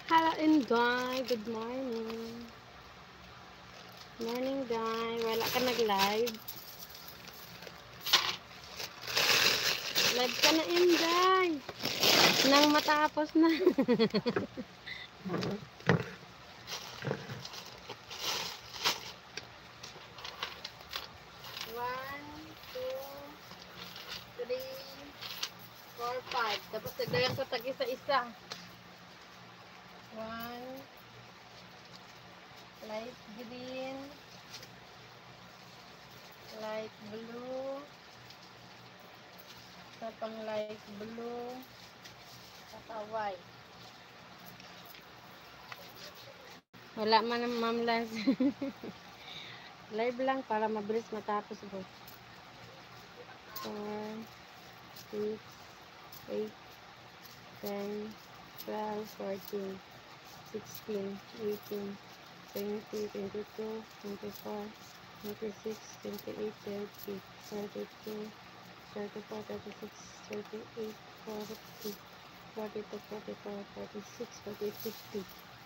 Hello, Inday. Good morning. Morning, Day. Wala ka nag-live? Live ka na, Inday. Nang matapos na. One, two, three, four, five. Tapos nagdayan ko tag isa-isa. One, light green, light blue, sa pang light blue, saka white. Wala man ang Ma'am Lance. Live lang para mabilis matapos po. 4, 6, 8, 10, 12, 14, 16, 18, 20, 22, 24, 26, 28, 30, 32, 34, 36, 38, 40, 42, 44, 46, 48, 50.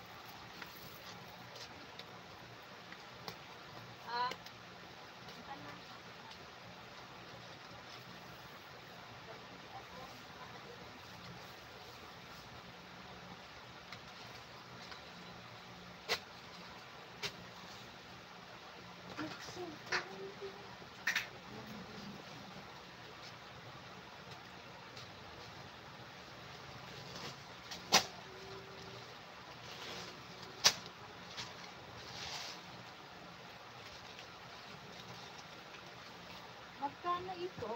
Magkano ito?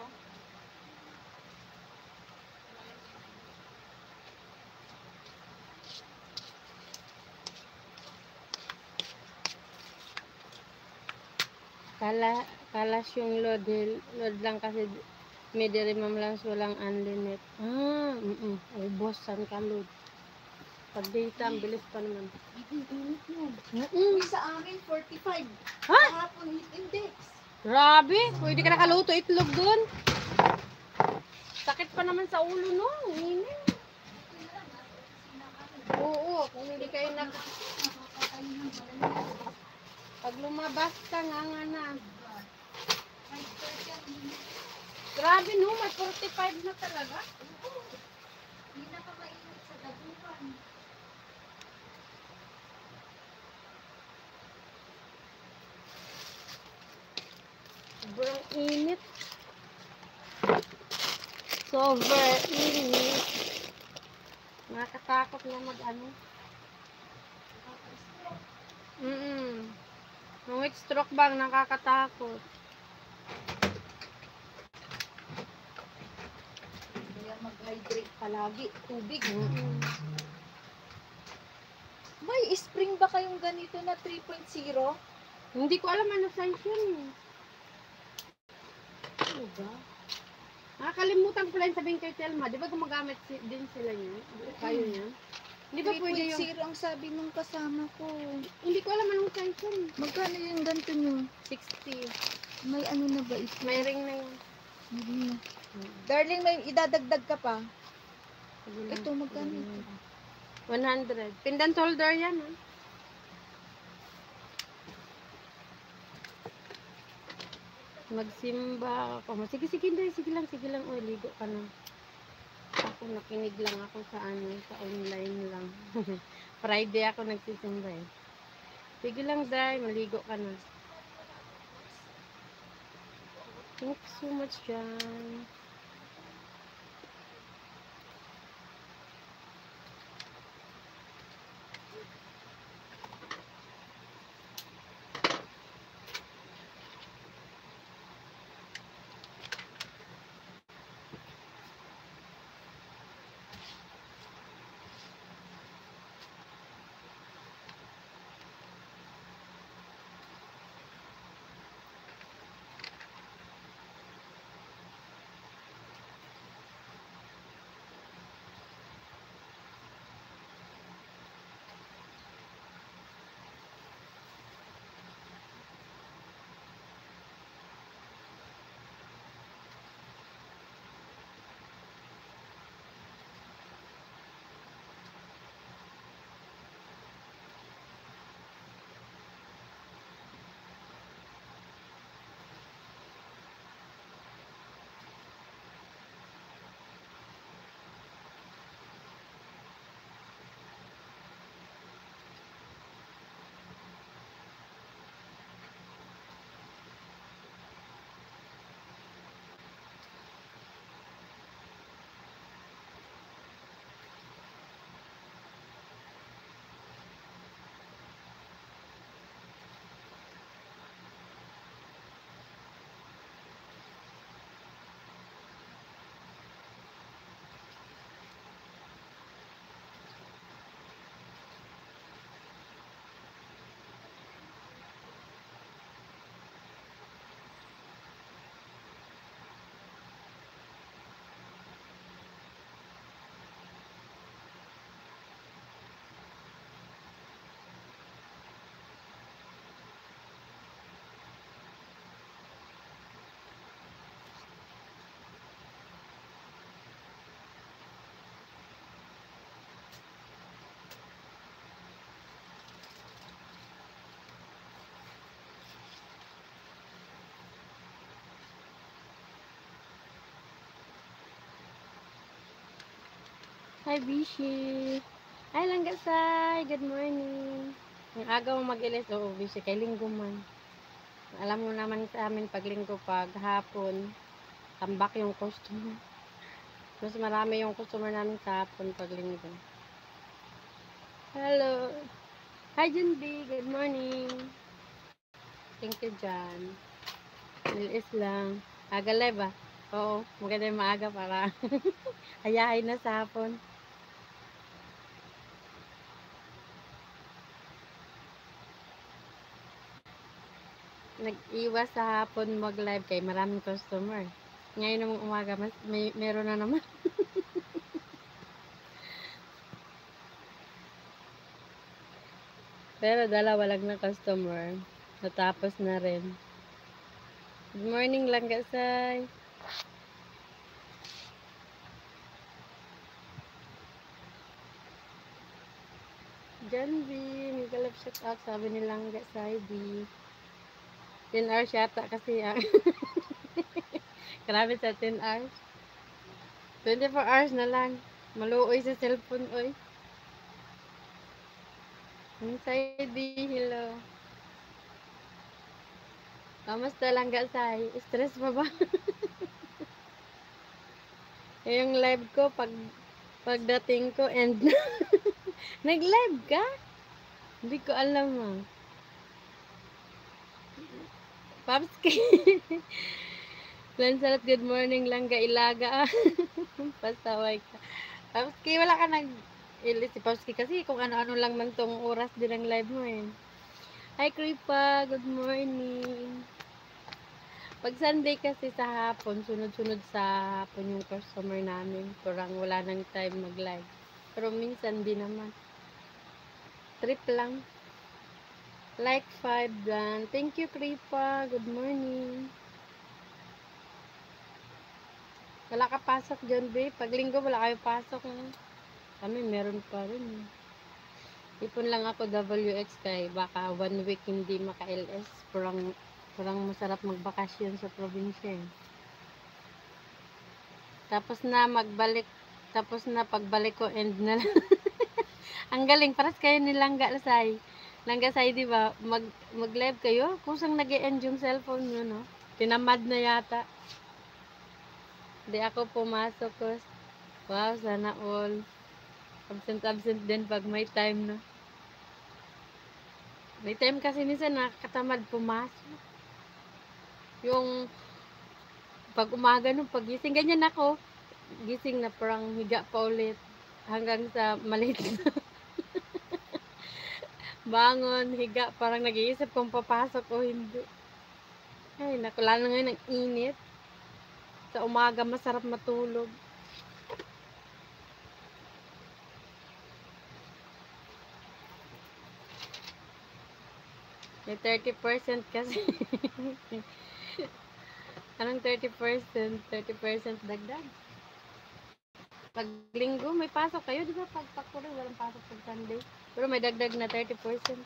Kalas yung load lang kasi may dirimam lang walang unlimit. Ubos san ka load. Pag data, ang bilis pa naman. Init yun. Mm-mm. Sa amin, 45. Ha? Kahapon, heat index. Grabe, pwede ka nakaluto itlog dun. Sakit pa naman sa ulo no, init. Oo, kung hindi kayo pag lumabas ka nga na. Grabe no, may 45 na talaga. Hindi na pa mainit sa dagupan. Sobrang init. Sobrang init. Nakakatakot na mag-ano. Nung weak stroke bang nakakatakot. Kaya mag-hydrate palagi. Tubig. May spring ba kayong ganito na 3.0? Hindi ko alam ano size yun. Ano ba? Nakakalimutan ko lang sabihin kay Telma. Di ba gumagamit din sila niya? Kayo niya? Hindi ba pwede yung... 3.0 ang sabi nung kasama ko. Hindi ko alam anong size yun. Magkano yung ganito nyo? 60. May ano na ba ito? May ring na yun. Darling, may idadagdag ka pa. Sige lang. Ito, magkano ito? 100. Pendant holder yan, ha? Magsimba ako. Sige lang. Uy, ligo ka na. Ako, nakinig lang ako sa sa online lang. Friday ako nagsisimba eh. Sige lang, Day. Maligo ka na. Thank you so much, Jan. Hi, Bishi. Hi, Langgasay. Good morning. Ang aga mo mag-ilis, oo, Bishi, kay linggo man. Alam mo naman sa amin, pag linggo, pag hapon, tambak yung customer. Mas marami yung customer namin sa hapon pag linggo. Hello. Hi, Junbi. Good morning. Thank you, Jan. Nilis lang. Aga live ah. Oo, maganda yung maaga para hayahay na sa hapon. Nag-iwas sa hapon mag-live kay maraming customer. Ngayon namang umaga, meron na naman. Pero dalawa lang na customer. Natapos na rin. Good morning lang, Gasay. John B. Migalap shout out. Sabi nilang Gasay B. 10 hours yata kasi ah. Grabe sa 10 hours. 24 hours na lang. Maluoy sa cellphone, oy. Gasay B, hello. Kamusta lang, Gasay? Stress pa ba? Yung live ko, pagdating ko, and nag-live ka? Hindi ko alam ah. Papski. Lansalat, good morning lang, Gailaga. Pasaway ka. Papski, wala ka nag ilis si Papski kasi kung ano-ano lang man tong oras din ang live mo eh. Hi, Kripa. Good morning. Pag Sunday kasi sa hapon, sunod-sunod sa hapon yung customer namin. Parang wala nang time mag-live. Pero minsan di naman. Trip lang. Like 5 dan. Thank you, Kripa. Good morning. Wala ka pasok dyan, babe. Pag linggo, wala kayo pasok. No? Kami, meron pa rin. Ipon lang ako WX kay baka 1 week hindi maka-LS. Parang masarap magbakasyon sa probinsya. Eh. Tapos na magbalik. Tapos na pagbalik ko, end na lang. Ang galing, paras kayo ni Langga Lasay. Langga Say, di ba? Mag-live kayo? Kusang nag-e-end yung cellphone nyo, no? Tinamad na yata. Di ako pumasok ko. Wow, sana all. Absent din pag may time, no? May time kasi minsan nakakatamad pumasok. Yung pag umaga nung pagising, ganyan ako. Gising na parang higa pa ulit. Hanggang sa maliit na. Bangon, higa, parang nag-iisip kung papasok o hindi. Ay, naku, lalo ngayon ang init. Sa umaga, masarap matulog. May 30% kasi. Anong 30%? 30% dagdag. Pag linggo, may pasok kayo. Di ba pag pakuro, walang pasok pag Sunday. Pero may dagdag na 30%.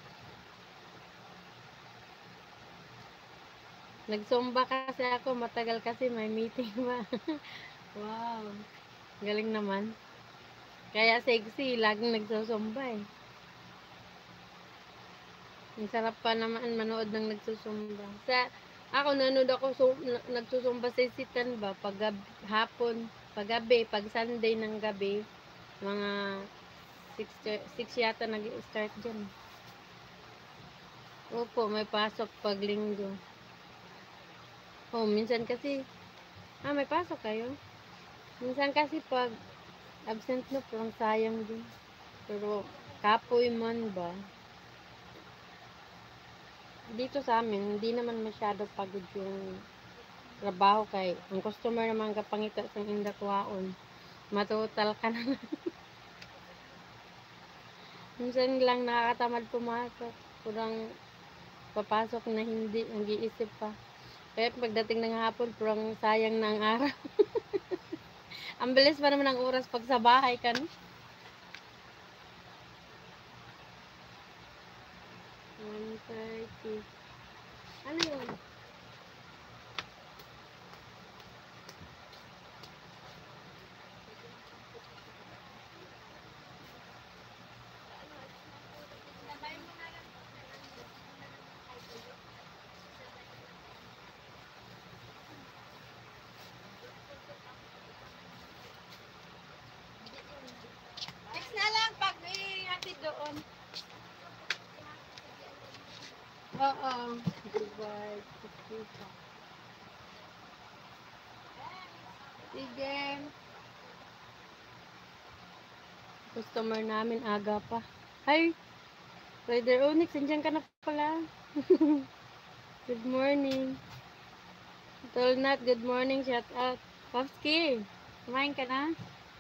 Nagsumba kasi ako. Matagal kasi may meeting ba. Wow. Galing naman. Kaya sexy. Laging nagsusumba eh. Ang sarap pa naman manood ng nagsusumba. Ako nanood ako nagsusumba sa isitan ba pag hapon, pag gabi, pag Sunday ng gabi, mga 6 yata nag-start diyan. Opo, may pasok pag linggo. Oh, minsan kasi may pasok kayo. Minsan kasi pag absent na parang sayang din. Pero kapoy man ba? Dito sa amin, hindi naman masyado pagod yung trabaho kay ang customer naman kapangita sa indakwaon. Matotal ka na. Minsan lang nakakatamad pumasok. Kurang papasok na hindi, nag-iisip pa. Kaya pagdating ng hapon, kurang sayang na ang araw. Ang bilis pa naman ang oras pag sa bahay ka, no? 1:30. Ano yun? Oo. Divide. Sige. Customer namin aga pa. Hi, Rider Onyx, nandiyan ka na pala. Good morning. Tolnat, good morning. Shout out. Popski, kumain ka na?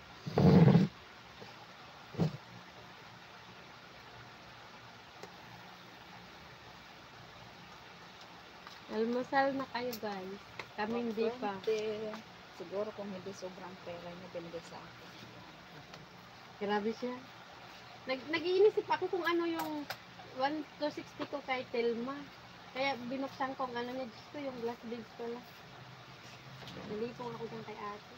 Almusal na kayo guys. Kami hindi pa. 20. Siguro kung hindi sobrang pera niya, binigay sa akin. Grabe siya. Nag-iinisip ako kung ano yung 1,260 ko kay Telma. Kaya binuksan ko ang ano niya. Diyos ko, yung glass beads ko lang. Nalipong ako dyan kay ate.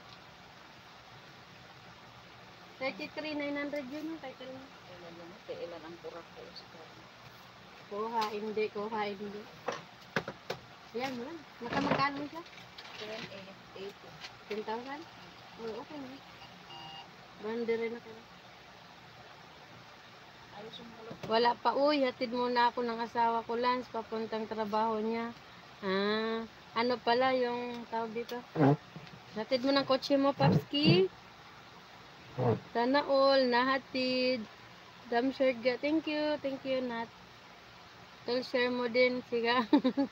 33,900 yun kay Telma. Ilan ang kurak ko sa kanya. Kuha, hindi. Kuha, hindi. Ayan mo lang. Nakamagkano siya? 10,880. 10,000? Oo, okay na. Bandi rin ako. Ayos yung malot. Wala pa, uy. Hatid muna ako ng asawa ko, Lance. Papuntang trabaho niya. Ah, ano pala yung tawag dito? Hatid mo ng kotse mo, Papski. Sana all, nahatid. Dam share ga. Thank you, Nat. Tol, share mo din, siga.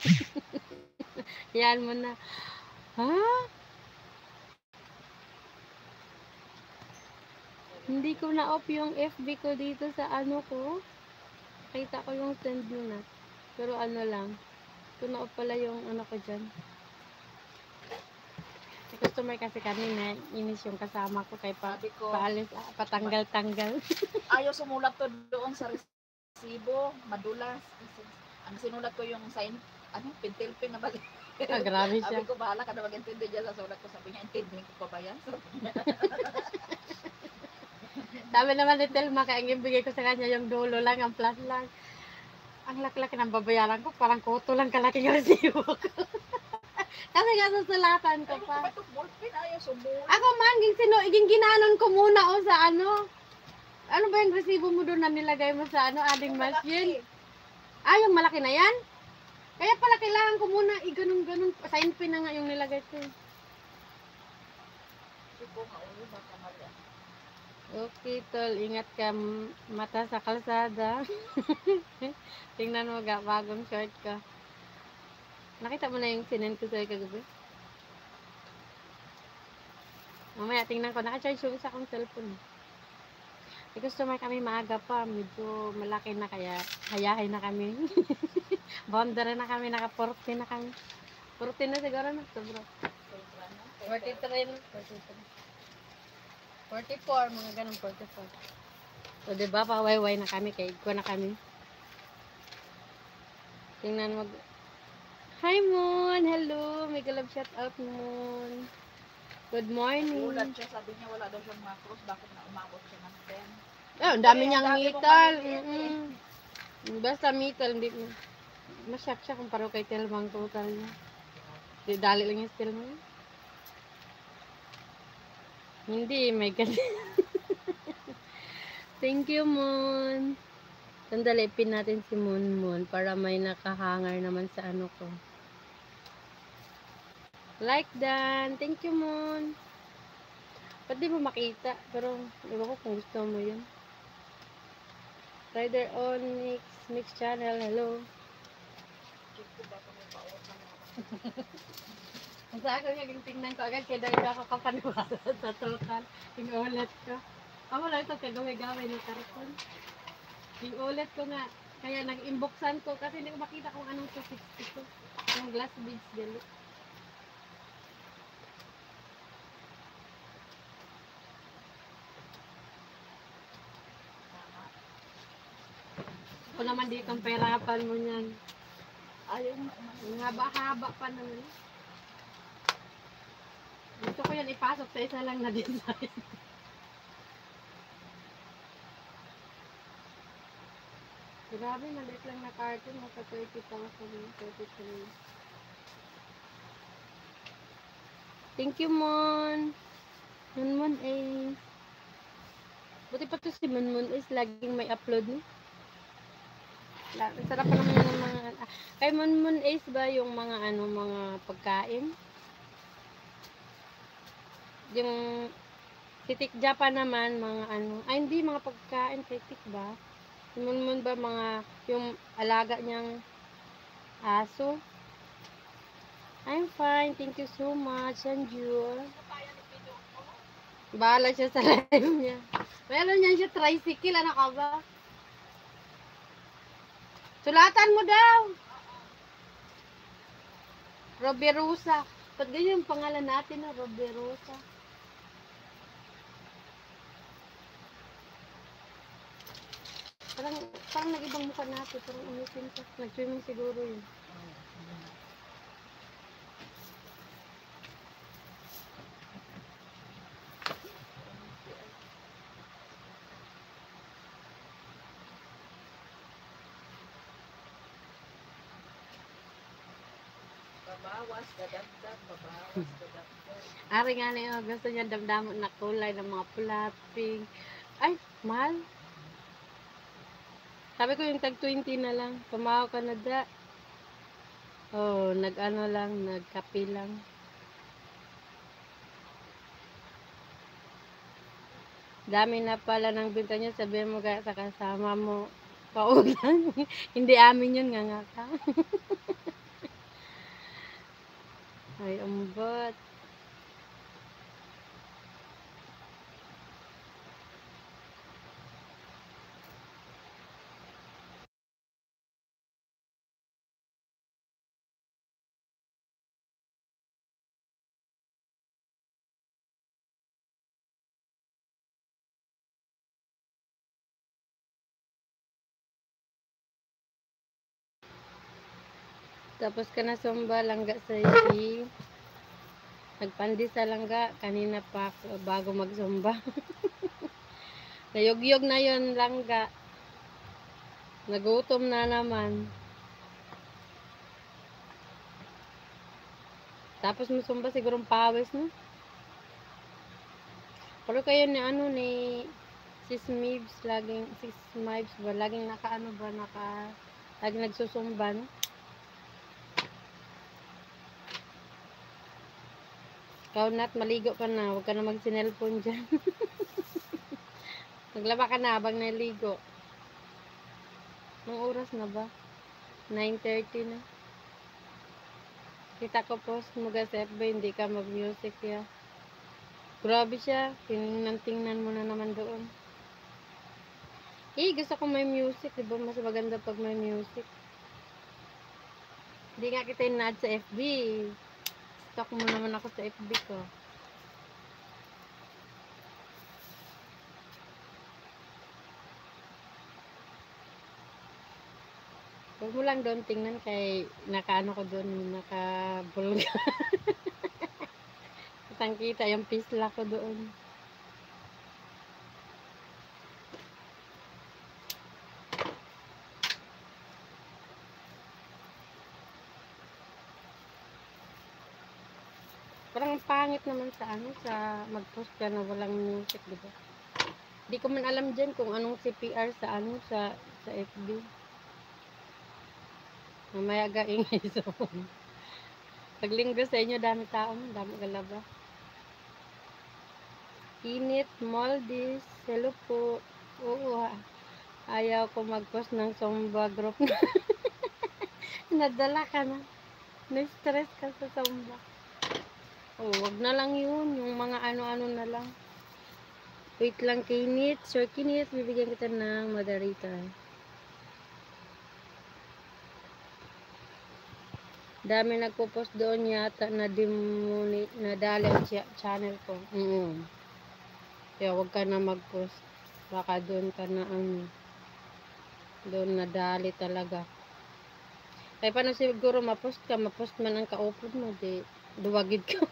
Yan mo na. Ha? Hindi ko na-off yung FB ko dito sa ano ko. Kita ko yung send mo na. Pero ano lang. Ito na-off pala yung ano ko dyan. Sa customer kasi kami na inis yung kasama ko kay Sabi ko, paalis, patanggal-tanggal. ayaw sumulat to doon sa resibo, madulas. Kasi ang sinulat ko yung sign, pintilpin na balik. Ah, grabe siya. Sabi ko, bahala ka na mag-intindi dyan sa sulat ko. Sabi niya, intindihin ko pa ba yan? Sabi naman ni Telma, kaya ang ibigay ko sa kanya yung dulo lang, ang plus lang. Ang laki-laki ng babayaran ko, parang koto lang kalaking resibo ko. Kasi nga susulatan ko Ayaw ko pa. ba itong ballpen? Ayaw sumulat. Ako man, ginanon ko muna o sa ano. Ano ba yung resibo mo doon na nilagay mo sa ano, adding machine? Ah, yung malaki na yan? Kaya pala kailangan ko muna ganun-ganun. Sign pin na nga yung nilagay ko. Okay, tol. Ingat ka. Mata sa kalsada. Tingnan mo ga, bagong short ka. Nakita mo na yung sinend ko sa'yo kagabi? Mamaya, tingnan ko. Naka-charge yung isa kong cellphone. Customer kami maaga pa. Medyo malaki na kaya hayahay na kami. Boundary na kami. Naka-40 na kami. 40 na siguro na. Sobra. 43 na. 44. Mga ganun 44. So, diba? Pawayway na kami. Kaya ko na kami. Tingnan mo. Hi, Moon! Hello! May galab shout out, Moon. Good morning. Ulat siya, sabi niya wala daw siyang macros. Bakit na umabot siya ng 10? Oh, ang dami niyang Dami mong metal. maliit Basta metal. Hindi, masyak siya kung paro kay Telmang total niya. Di, dali lang yung steel mo. Hindi, may ganun. Thank you, Moon. Sandali, pin natin si Moon Moon para may nakahanger naman sa ano ko. Like Dan. Thank you, Moon. Ba't di mo makita? Pero, iba ko kung gusto mo yun. Rider Onyx Mix Channel. Hello. Ang sa akin yung tingnan ko agad kaya dahil ako kapaniwala sa total. Yung ulit ko. Ako lang ito kagawin-gawin ng karton. Yung ulit ko nga. Kaya nag-inboxan ko kasi hindi ko makita kung anong 260 ko. Yung glass beads dali. Ako naman dito ang perapan mo niyan. Ayaw mo. Ang haba-haba pa naman. Gusto ko yan ipasok sa isa lang na design. Grabe, maliit lang na carton. Nasa 30,000. 33. Thank you, Mon. Mon Ace. Buti pa to si Mon Ace. Laging may upload no? Sarap pa naman yung mga, kay Monmon Ace ba yung mga mga pagkain? Yung si Tik Japan naman, mga hindi, mga pagkain kay Tik ba? Si Monmon ba mga, yung alaga niyang aso? I'm fine, thank you so much, Sanjur. Bahala siya sa live niya. Meron yan siya tricycle, ano ka ba? Sulatan mo daw! Roberosa. Ba't ganyan yung pangalan natin, no? Roberosa. Parang, parang nag-ibang mukha natin. Parang umisin ka. Nag-swimming siguro yun. Babawas, dadagdag, babawas, dadagdag. Ari nga na yun. Gusto niya damdamot na kulay ng mga pula, pink. Ay, mahal. Sabi ko yung tag 20 na lang. Tumawa ka na da. Oh, nag-ano lang, nagkapi lang. Dami na pala ng binta niya. Sabihin mo kaya sa kasama mo. Paulan. Hindi amin yun nga nga ka. Ay, umbot. Tapos ka na sumba, langga sa isi. Nagpandi sa langga, kanina pa bago magsumba. Nayugyog na yon langga. Nagutom na naman. Tapos masumba sigurong pawis, no? Pero kayo ni Sis Mibs, Sis Mibs ba, laging laging nagsusumban. Ikaw Nat, maligo ka na, huwag ka na magsinelfon dyan. Naglaba ka na habang naligo. Anong oras na ba? 9:30 na. Kita ko post mo sa FB, hindi ka mag-music ya. Grabe siya, tingnan mo na naman doon. Gusto ko may music, diba? Mas maganda pag may music. Hindi nga kita in-add sa FB. Stalk mo naman ako sa FB ko. Huwag mo lang doon tingnan kay nakaano ko doon, nakabulga. Kitang kita yung pisla ko doon. Parang pangit naman sa mag-post ka na walang music, diba? Hindi ko man alam dyan kung anong CPR sa FB. Mamaya gaingay sa phone. Paglinggo sa inyo, dami tao, dami galaba. Init, Maldives, hello po. Oo, ayaw ko mag-post ng Zumba group na. Nadala ka na. Na-stress ka sa Zumba. Wag na lang yun. Yung mga ano-ano na lang. Wait lang, Kinit. Sir Kinit, bibigyan kita ng Margarita. Dami nagpo-post doon yata na nadali ang channel ko. Kaya wag ka na mag-post. Baka doon ka na doon nadali talaga. Kaya paano siguro mapost man ang ka-upload mo, duwagid ka.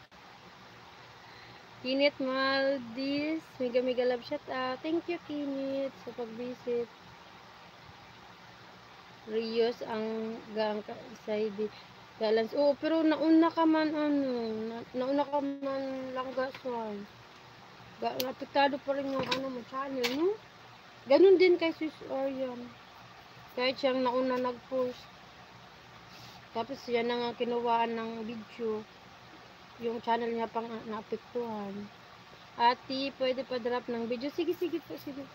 Kinit Maldives, mega love shot. Thank you Kinit sa pag-visit. Rios ang gang side balance. Pero nauna ka man langgaswan. Napiktado pa rin yung mo channel, no? Ganun din kay Sis Orion. Kahit siyang nauna nag-post. Tapos yan na nga kinuwaan ng video. Yung channel niya pang naapektuhan. Ati, pwede pa drop ng video. Sige, sige po, sige.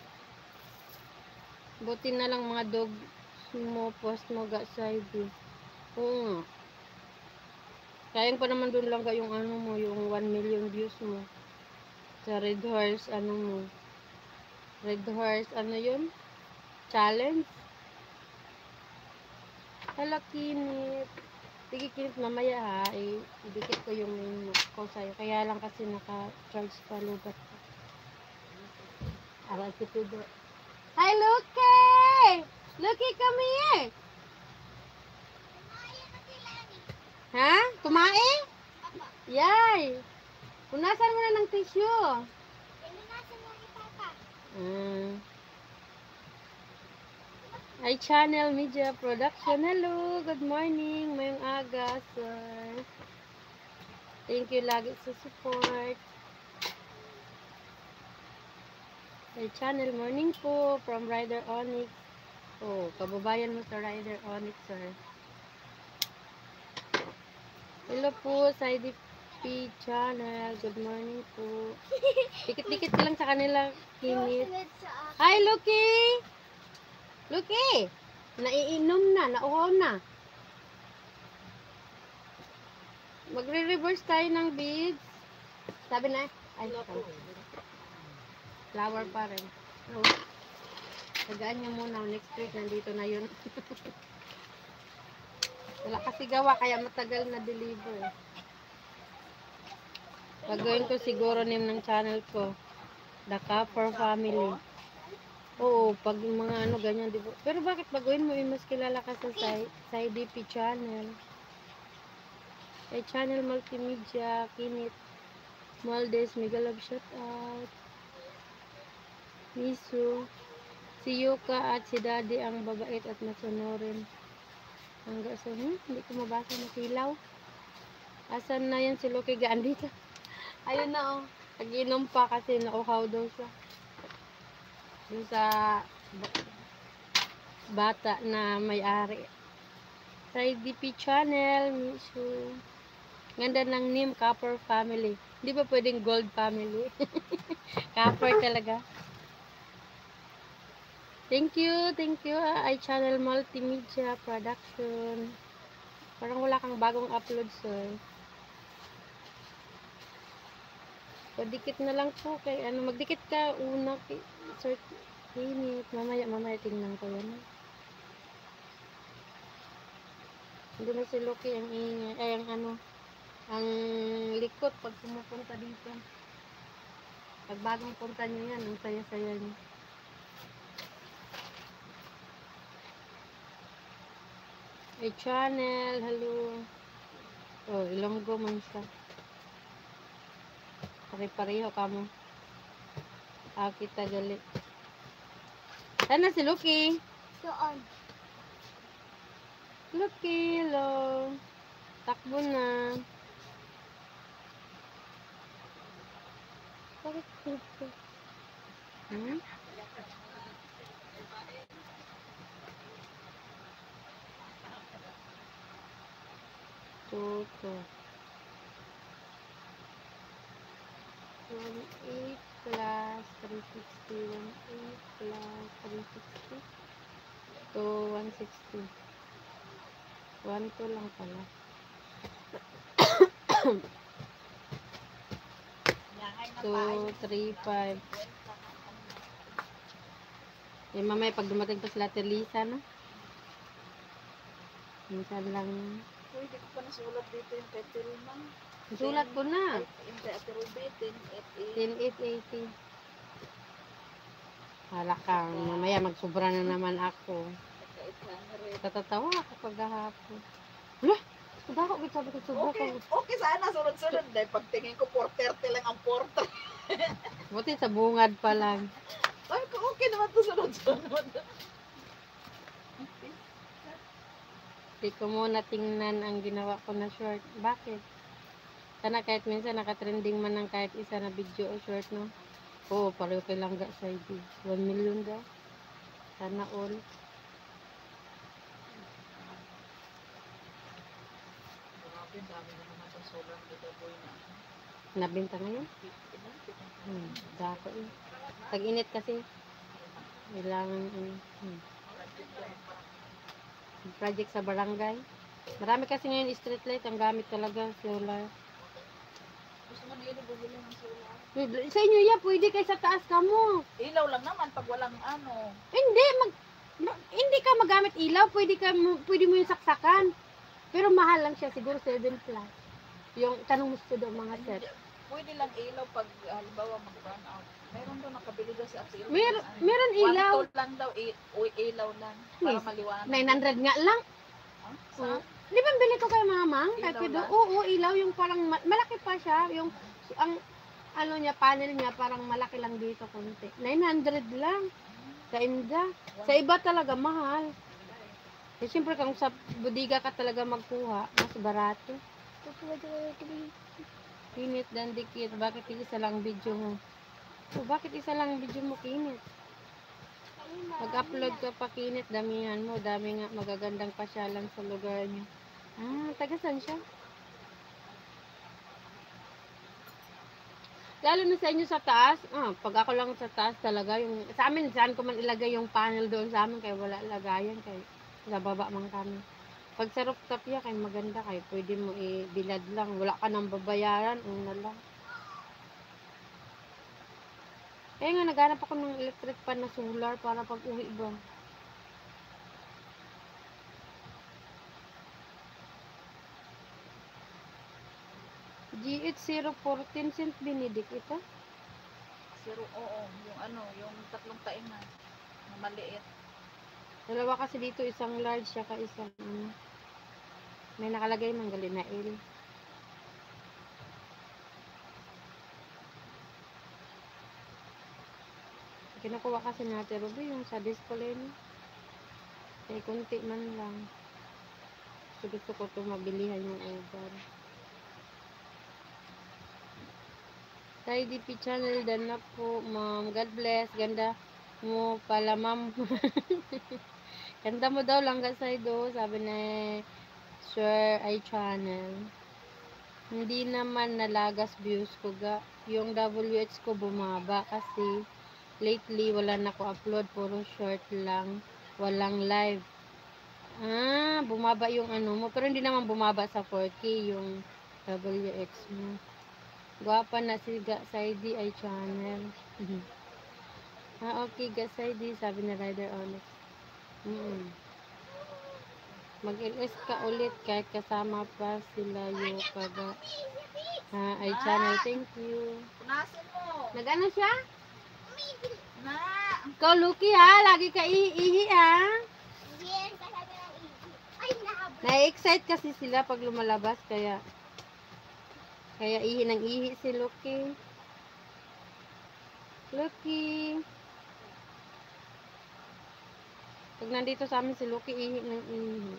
Buti na lang mga dog mo, post mo ga side. Oo nga. Kayang pa naman doon lang yung ano mo, yung 1 million views mo. Sa Red Horse, ano mo. Red Horse, ano yun? Challenge. Hello, Kinit. Sige, Kinit, mamaya ha. Idikit ko yung name ko sa'yo. Kaya lang kasi naka-charge pa lubat ko. Aral si Tudo. Hi, Lucky! Lucky, come here! Ha? Kumain? Yay! Punasan mo na ng tissue. Ay, Channel Media Production. Hello, good morning. Mayong aga, sir. Thank you lagi sa support. Ay, Channel Morning po from Rider Onyx. Oh, kababayan mo sa Rider Onyx, sir. Hello po sa IDP Channel. Good morning po. Dikit-dikit ka lang sa kanila, Kinit. Hi, Lucky! Lucky! Naiinom na, nauhaw na. Magre-reverse tayo ng beads. Sabi na, ay, flower pa rin. No. Tagaan niyo muna. Next week, nandito na yun. Wala kasi gawa, kaya matagal na deliver. Pagawin ko siguro name ng channel ko. The Copper Family. Oo, pag mga ano ganyan, di ba? Pero bakit baguhin mo, mas kilala ka sa IDP channel. Ay, Channel Multimedia, Kinit, Maldes, Mega Love shoutout. Misu, si Yuka at si Daddy ang babait at masunurin. Hanggang sa, hindi ko mabasa, masilaw. Asan na yan si Loki gaan dito? Ayun na oh, nag-inom pa kasi nauhaw daw siya. Yung sa bata na may-ari. Sa IDP channel, Misu. Ganda ng name, Copper Family. Hindi ba pwedeng Gold Family? Copper talaga. Thank you, ay Channel Multimedia Production. Parang wala kang bagong upload, sir. Padikit na lang po kay ano, magdikit ka una kay Sir Kinit. Mamaya tingnan ko yan. Hindi na si Loki ang ingay, ay ang ano, ang likot pag pumupunta dito. Pag bagong punta niyo yan, ang saya-saya niyo. Ay, channel, hello. Oh, Ilonggo man siya. Pare-pareho ka mo. Kita gali. Sana si Lucky. Doon. Lucky, hello. Takbo na. Bakit dito? Toto. 1.8 plus 360. 1.8 plus 360. To 160. 1.2 lang pala. 2, 3, 5. Eh, mamaya pag dumating pa sila Terlisa, no? Minsan lang. Pwede ko pa nasulat dito yung kay Tilma. Sulat ko na. Yung kay Ate Ruby, 10,880. Hala ka, mamaya magsubra na naman ako. Tatatawa ako paghahapon. Wala! Sabi ko sobra Okay, ko. okay sana, sunod-sunod. Dahil pagtingin ko, 430 lang ang 4. Buti sa bungad pa lang. Ay, okay naman to sunod-sunod. Di ko muna tingnan ang ginawa ko na short. Bakit? Sana kahit minsan nakatrending man ng kahit isa na video o short, no? Oo, pareho kay Langga sa ID. 1 million daw. Sana all. Nabenta ngayon? Dako eh. Tag-init kasi. Kailangan project sa barangay. Marami kasi ngayon street light. Ang gamit talaga solar. Gusto mo nila bumili ng solar? Sa inyo yan, pwede kayo sa taas ka mo. Ilaw lang naman pag walang ano. Hindi, hindi ka magamit ilaw. Pwede mo yung saksakan. Pero mahal lang siya. Siguro 7 plus. Yung tanong mo sa mga set. Pwede lang ilaw pag halimbawa mag-run out. Meron doon nakabili daw si Ate Ilma. Meron ilaw. 1 lang daw, ilaw lang. Para Yes. maliwanag. 900 nga lang. Huh? Saan? Di ba bili ko kay mamang? Ilaw Kay lang? oo, ilaw. Yung parang malaki pa siya. Yung ang ano niya, panel niya parang malaki lang dito konti. 900 lang. Sa India. Sa iba talaga mahal. Eh, siyempre kung sa bodega ka talaga magkuha, mas barato. Kinit dan dikit. Bakit isa lang video mo? Oh, bakit isa lang video mo kinit? Mag-upload ka pa kinit, damihan mo. Dami nga magagandang pasyalan sa lugar niyo. Taga saan siya? Lalo na sa inyo sa taas. Pag ako lang sa taas talaga, yung sa amin, saan ko man ilagay yung panel doon sa amin, kaya wala lagayan, kaya sa baba man kami. Pag sa rooftop ya, kaya maganda, kaya pwede mo ibilad lang. Wala ka nang babayaran, una lang. Kaya nga, naghanap ako ng electric pan na solar para pag uwi ba. GH014 St. Benedict ito. Oo, yung ano, yung tatlong taingan na maliit. Dalawa kasi dito, isang large saka isang may nakalagay ng Galinail. Kinukuha kasi natin Ruby yung sa display niya. Kaya kunti man lang. Gusto ko ito mabilihan yung over. Tayo DP channel, dan na po, ma'am. God bless. Ganda mo pala, ma'am. Ganda mo daw lang gasaydo, sabi na Sir I channel. Hindi naman nalagas views ko ga. Yung WH ko bumaba kasi lately wala na ko upload, puro short lang. Walang live. Bumaba yung ano mo. Pero hindi naman bumaba sa 4K yung WX mo. Gwapa na si Saidi ay channel. Okay, Saidi, sabi na Rider Onyx. Mag-LS ka ulit kahit kasama pa sila yung kaga. Ay channel, thank you. Punasin mo. Nag-ano siya? Na. Ikaw, Lucky ha, lagi ka iihi ha. Na-excite kasi sila pag lumalabas, kaya ihi ng ihi si Lucky. Lucky. Pag nandito sa amin si Lucky, ihi ng ihi.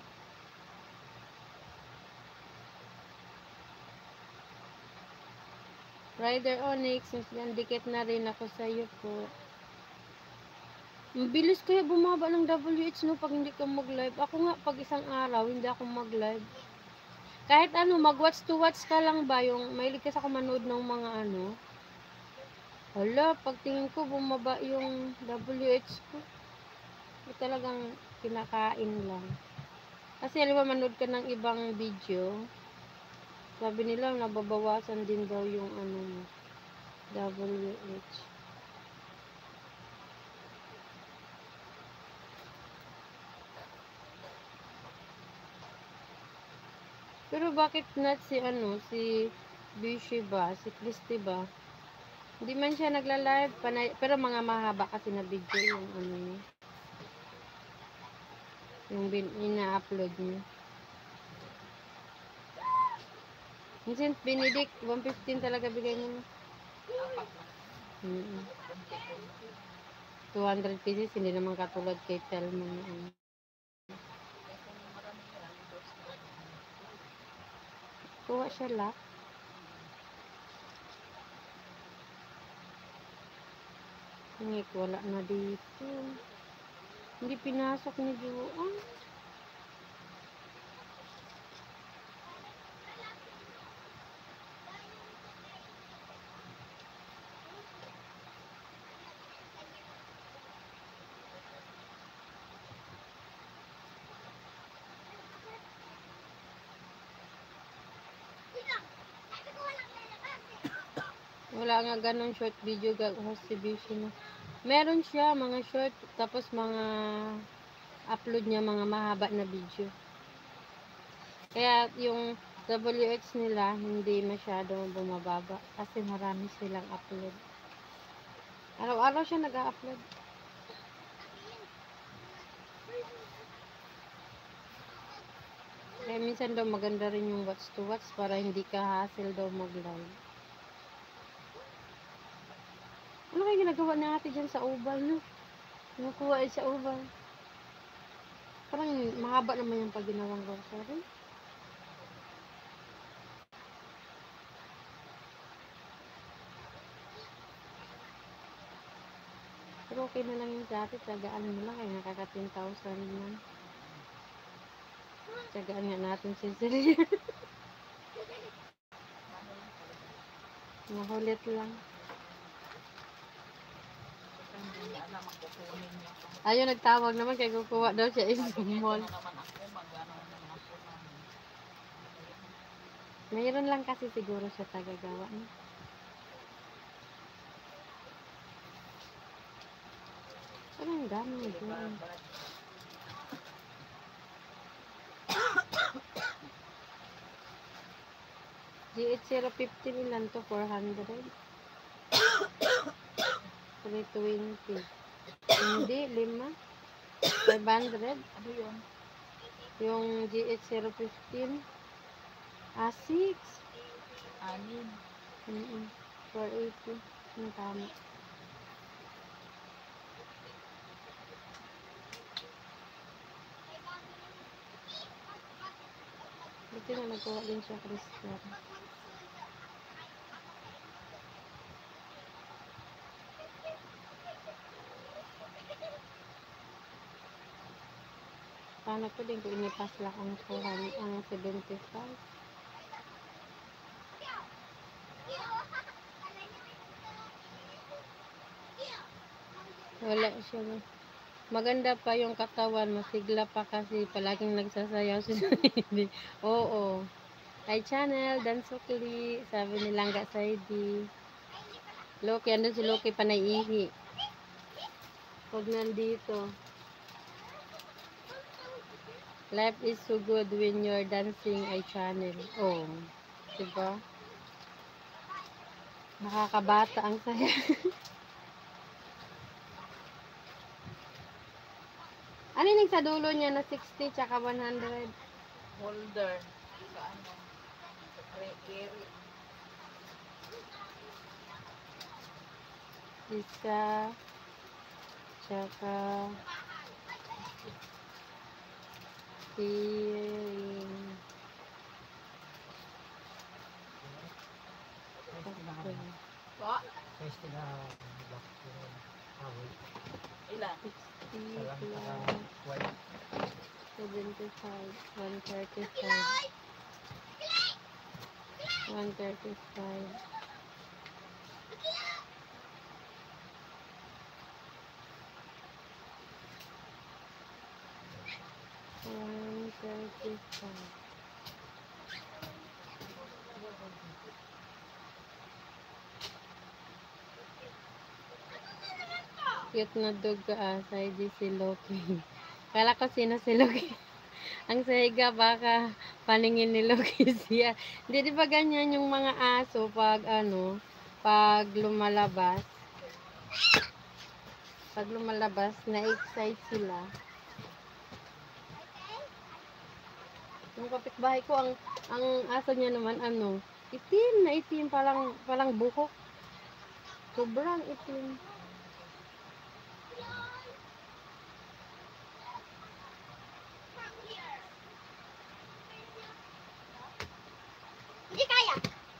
Rider Onyx, nandikit na rin ako sa iyo po. Mabilis kaya bumaba ng WH no pag hindi ka mag-live. Ako nga pag isang araw hindi ako mag-live. Kahit ano, mag-watch to watch ka lang ba, yung mahilig kasi ako manood ng mga ano. Hala, pagtingin ko bumaba yung WH ko. Talagang kinakain lang. Kasi alam mo, manood ka ng ibang video, sabi nila nababawasan din daw yung ano mo, WH. Pero bakit not si si Bishi ba, si Christy ba? Hindi man siya nagla-live, pero mga mahaba kasi na video yung ano niya. Yung ina-upload niya. Yung St. Benedict, 115 talaga bigay mo. 200 pieces, hindi naman katulad kay Telmo. Kuha siya lock. Ngik, wala na dito. Hindi pinasok ni Juan. Wala nga ganun short video exhibition. Meron siya mga short, tapos mga upload niya mga mahaba na video. Kaya yung WX nila hindi masyado bumababa kasi marami silang upload. Araw-araw siya nag-a-upload. Kaya minsan daw maganda rin yung watch to watch para hindi ka hassle daw mag-live. Ano kaya ginagawa na ate dyan sa oval, no? Nakuha sa oval. Parang mahaba naman yung pag ginawang grocery. Pero okay na lang yung dati. Tsagaan mo lang. Kaya nakaka 10,000 naman. Tsagaan nga natin si Celia. Mahulit lang. Hindi niya alam ang kukunin niya. Ayun, nagtawag naman kaya kukuha daw siya is mall. Ano naman ako, mag-ano naman ako ng... Mayroon lang kasi siguro siya tagagawa. No? Parang dami doon. GH050 nilan to 400. 320. Hindi, 5. 500. Ano yun? Yung GH015. 6. Anin. 480. Yung tama. Buti na nagkuha din siya, Christian. Paano ko din kung inipas lang ang 400, ang 75. Wala siya. Maganda pa yung katawan, masigla pa kasi palaging nagsasayaw si Saidi. Oo. Hi channel, Dansukli, sabi ni Langga Saidi. Loki, andun si Loki pa naiihi. Pag nandito. Life is so good when you're dancing ay channel. Oh. Diba? Nakakabata ang saya. Ano yung sa dulo niya na 60 tsaka 100? Holder. Sa ano? Sa carry. Isa. Tsaka steering. Po? Ilan? 60 plus 75, 135. 135. Cute na dog Saidi si Loki. Kala ko sino si Loki. Ang sahiga baka paningin ni Loki siya. Hindi di ba ganyan yung mga aso pag ano, pag lumalabas. Pag lumalabas, na-excite sila. Yung kapitbahay ko, ang aso niya naman, ano, itim na itim, palang buhok. Sobrang itim. Hindi kaya.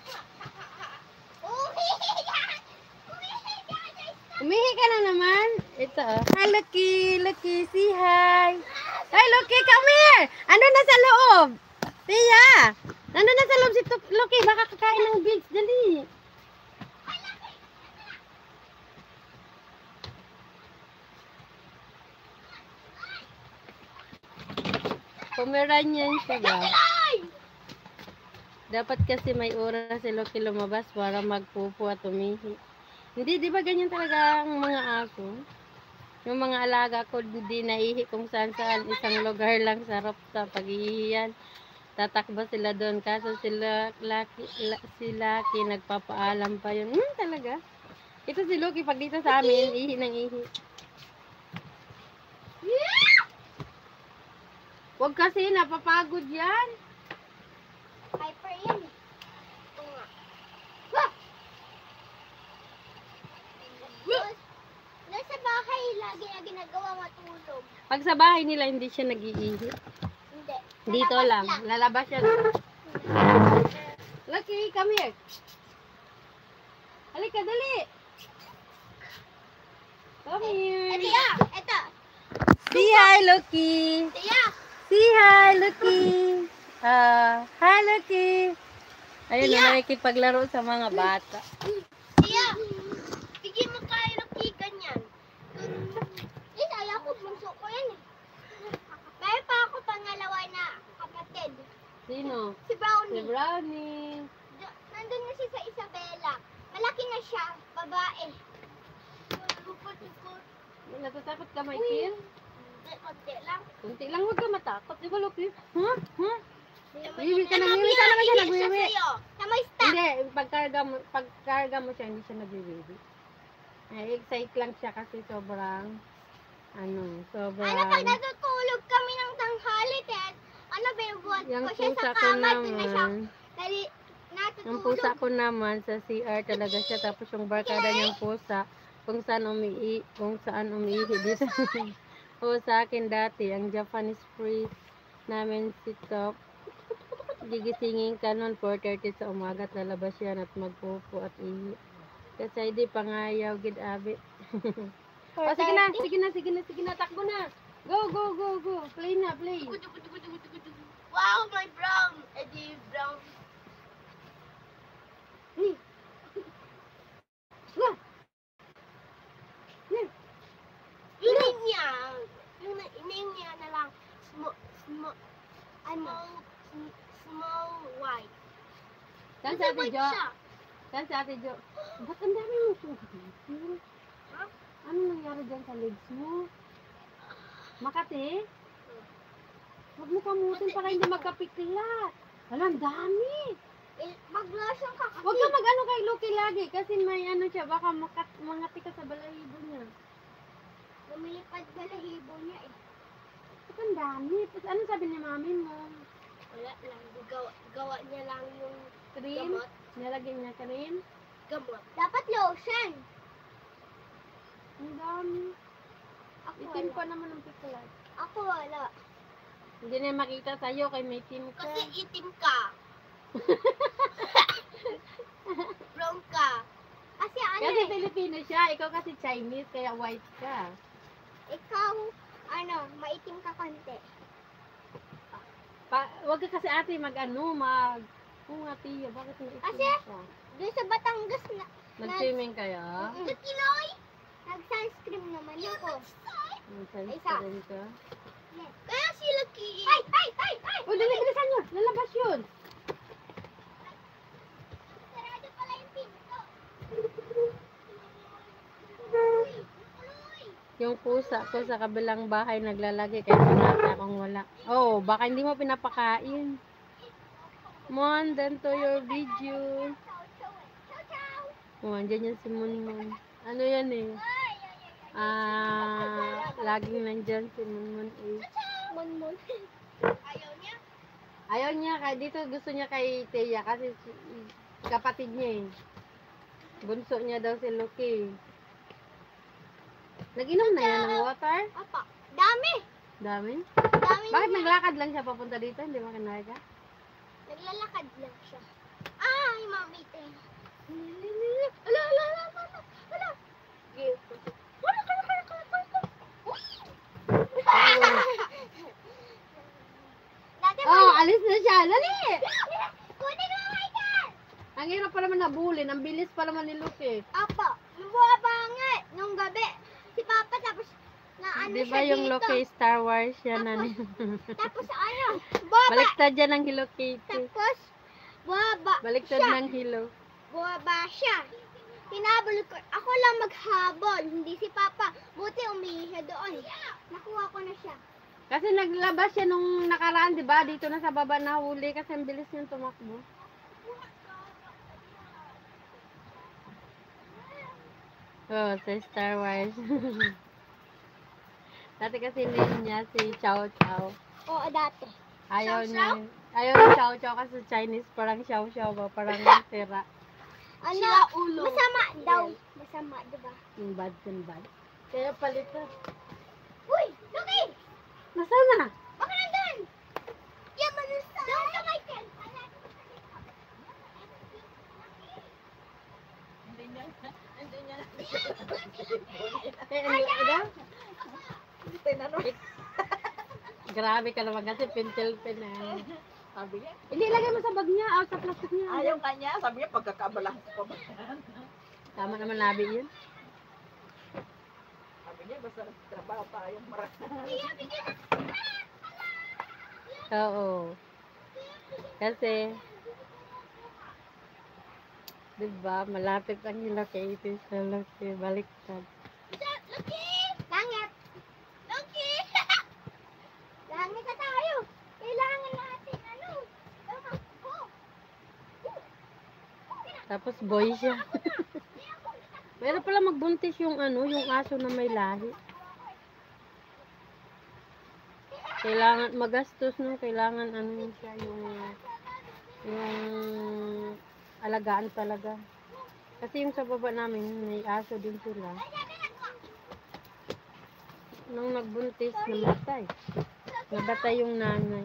Umihi ka na naman. Ito, oh. Hi, Lucky. Lucky, say hi. Hi, Lucky, come here. Ano na sa loob? Tia. Ano na sa loob si Lucky? Baka kakain ng beads. Dali. Pomeranian siya ba? Dapat kasi may oras si Loki lumabas para magpupo at umihi. Hindi, di ba ganyan talaga ang mga aso? Yung mga alaga ko, hindi naihi kung saan saan. Isang lugar lang sarap sa pag-ihiyan. Tatakbo sila doon. Kaso si Lucky nagpapaalam pa yun. Talaga. Ito si Loki, pag dito sa amin, ihi ng ihi. Huwag kasi, napapagod yan. Hyper yan eh. Ito nga. Doon sa bahay, lagi na ginagawa matulog. Pag sa bahay nila, hindi siya nag-iihi. Hindi. Dito Lalabas lang. Lalabas siya. Lucky, come here. Halika, dali. Come here. Tiya, eto. Say hi, Lucky. Tiya. Say hi, Lucky. Hi, Lucky. Ayun na, nakikipaglaro sa mga bata. Tiya. Bigyan mo kayo ng kikan yan. Ayaw ko, bunso ko yan eh. Meron pa ako pangalawa na kapatid. Sino? Si Si Brownie. Brownie. Nandun na siya sa Isabela. Malaki na siya, babae. Natatakot ka, Michael? Konti lang. Kunti lang, huwag ka matakot. Di ba, Lucky? Huh? Huh? Wiwi ka ng wiwi. Sana ka siya nagwiwi. Na may stop. Hindi, pagkarga mo siya, hindi siya nagwiwiwi. Excite lang siya kasi sobrang, sobrang... Pag natutulog kami ng tanghali, binubuhat Yung ko siya pusa sa ko kama. Doon na siya. naman, Dali, yung pusa natutulog. ko naman sa CR talaga siya. Tapos yung barkada niyang pusa, kung saan umiihi dito. O sa akin dati, ang Japanese Spritz namin si Top. Gigisingin ka nun 4:30 sa umaga at lalabas yan at magpupo at ihi. Kasi hindi pangayaw, gid abi. O sige na, takbo na. Go, go, go, go. Play na, play. Wow, my brown. Eddie brown. Yung name niya, yung name niya na lang, small white. Saan si Ate Jo? Saan si Ate Jo? Ba't ang dami mong sugat? Ha? Ano nangyari dyan sa legs mo? Makati? Huwag mo kamutin para hindi magkapiklat. Wala, ang dami. Mag-lotion ka kasi. Huwag ka mag-ano kay Loki lagi kasi may ano siya, baka mangati ka sa balahibo niya. Lumilipad balahibo niya eh. Ba't ang dami? Tapos ano sabi ni mami mo? Wala lang. Gawa niya lang yung Cream? gamot. Nilagay niya cream? Gamot. Dapat lotion. Ang dami. Ako Itim wala. pa naman ang piklat. Ako wala. Hindi na makita sa'yo kay may team ka. Kasi itim ka. Brown ka. Kasi ano Kasi eh, Filipino siya, ikaw kasi Chinese, kaya white ka. ikaw, maitim ka konti. Wag ka kasi ate Oo nga tiyo, bakit may itim Kasi, ka? Doon sa Batangas na, Nag-swimming kaya? sa Kiloy, nag-sunscreen naman ako. Isa. Ka? Kaya sila Ay! O, bilisan nyo! Lalabas yun! Sarado pala yung pinto. Yung pusa ko sa kabilang bahay naglalagay kaya pinata akong wala. Oh, baka hindi mo pinapakain. Mon, then to your video. Oh, andyan yan si Munmun. Ano yan eh? Laging nandyan si Munmun eh. Mon. Ayaw niya. Ayaw niya, dito gusto niya kay Teya kasi kapatid niya eh. Bunso niya daw si Loki. Nag-inom na yan ng water? Apa, dami. Dami? Dami Bakit niya. naglakad lang siya papunta dito? Hindi mo kinarga? Naglalakad lang siya. Ay, mami. Ala. Dati Oh, alis na siya. Dali! kunin mo my God. Ang hirap pa naman nabulin. Ang bilis pa naman ni Luke. Apa, nung nga, nung gabi, si Papa tapos na ano Di ba siya yung dito. Loki Star Wars yan? Tapos, Ano? tapos Baba. Baliktad dyan ang Hello Kitty. Tapos, Buwaba Baliktad siya. ng hilo. Buwaba siya. Hinabol ko. Ako lang maghabol, hindi si Papa. Buti umihi siya doon. Nakuha ko na siya. Kasi naglabas siya nung nakaraan, di ba? Dito na sa baba nahuli kasi ang bilis niyang tumakbo. Oh, sa Star Wars. Dati kasi name niya si Chow Chow. Oo, dati. Ayaw Chow niya. Ayaw ni Chow Chow kasi sa Chinese parang Chow Chow ba? Parang sira. Ano? Masama daw. Masama, di ba? Yung bad and bad. Kaya palitan. Uy! Luki! Nasaan na? Baka nandun! Yan, manusa! Doon ka, Michael! Hindi niya. Eh, ano? Tinanong. Grabe ka naman kasi pintel pen eh. Sabi niya, Hindi, lagay mo sa bag niya. Sa plastic niya. ayaw kanya. Sabi niya, pagkakabalang ko pa ba? Tama naman labi yun. Sabi niya, basta nagtrabaho tayong marami. Oo. Kasi, diba, malapit ang location sa Lucky. Baliktad. Luki! Langit! Luki! Langit na tayo! Kailangan natin, ano? Tumakbo! Tapos boy siya. Pero pala magbuntis yung ano, yung aso na may lahi. Kailangan magastos no, kailangan ano yun siya yung alagaan talaga. Kasi yung sa baba namin may aso din sila. Nung nagbuntis namatay. Nabatay yung nanay.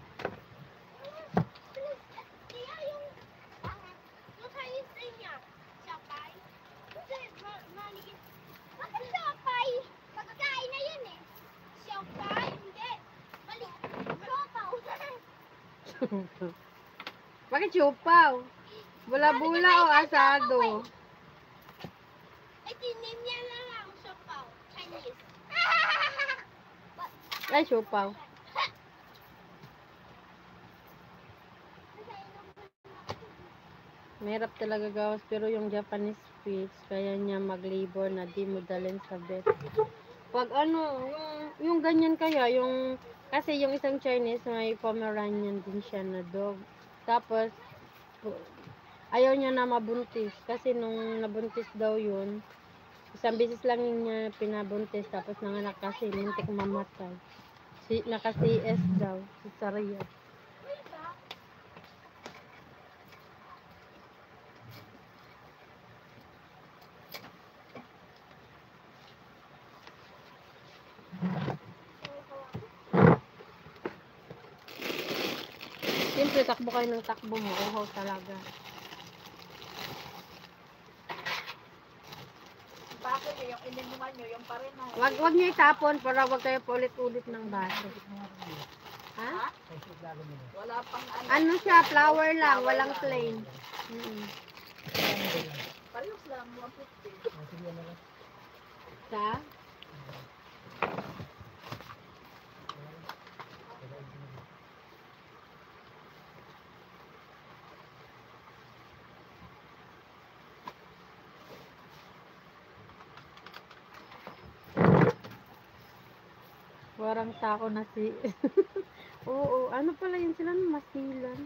Kaya yung Chinese din niya. Siapay. Kasi maliit. Bakit siapay? Pagkain na yun eh. Siapay? Hindi. Maliit. Siopaw. Bakit siopaw? Bula-bula o asado? Ay, tinim niya na lang siopaw. Chinese. Ay, siopaw. Mahirap talaga gawas pero yung Japanese fish kaya niya mag-labor na di mo dalhin sa vet. Pag ano, yung ganyan kaya, yung kasi yung isang Chinese may Pomeranian din siya na dog. Tapos ayaw niya na mabuntis kasi nung nabuntis daw yun, isang beses lang niya pinabuntis tapos nanganak kasi muntik mamatay. Naka-CS daw, cesarean. Siyempre, takbo kayo ng takbo mo. Uhaw talaga. Bakit yung ininuman nyo, yung pa rin na. Wag niyo itapon para wag kayo paulit-ulit ng baso. Ha? Wala pang ano. Ano siya? Flower lang. Walang plain. Parehas lang, 150. Sa? Warang tao na si... Oo, ano pala yun sila ng masilan.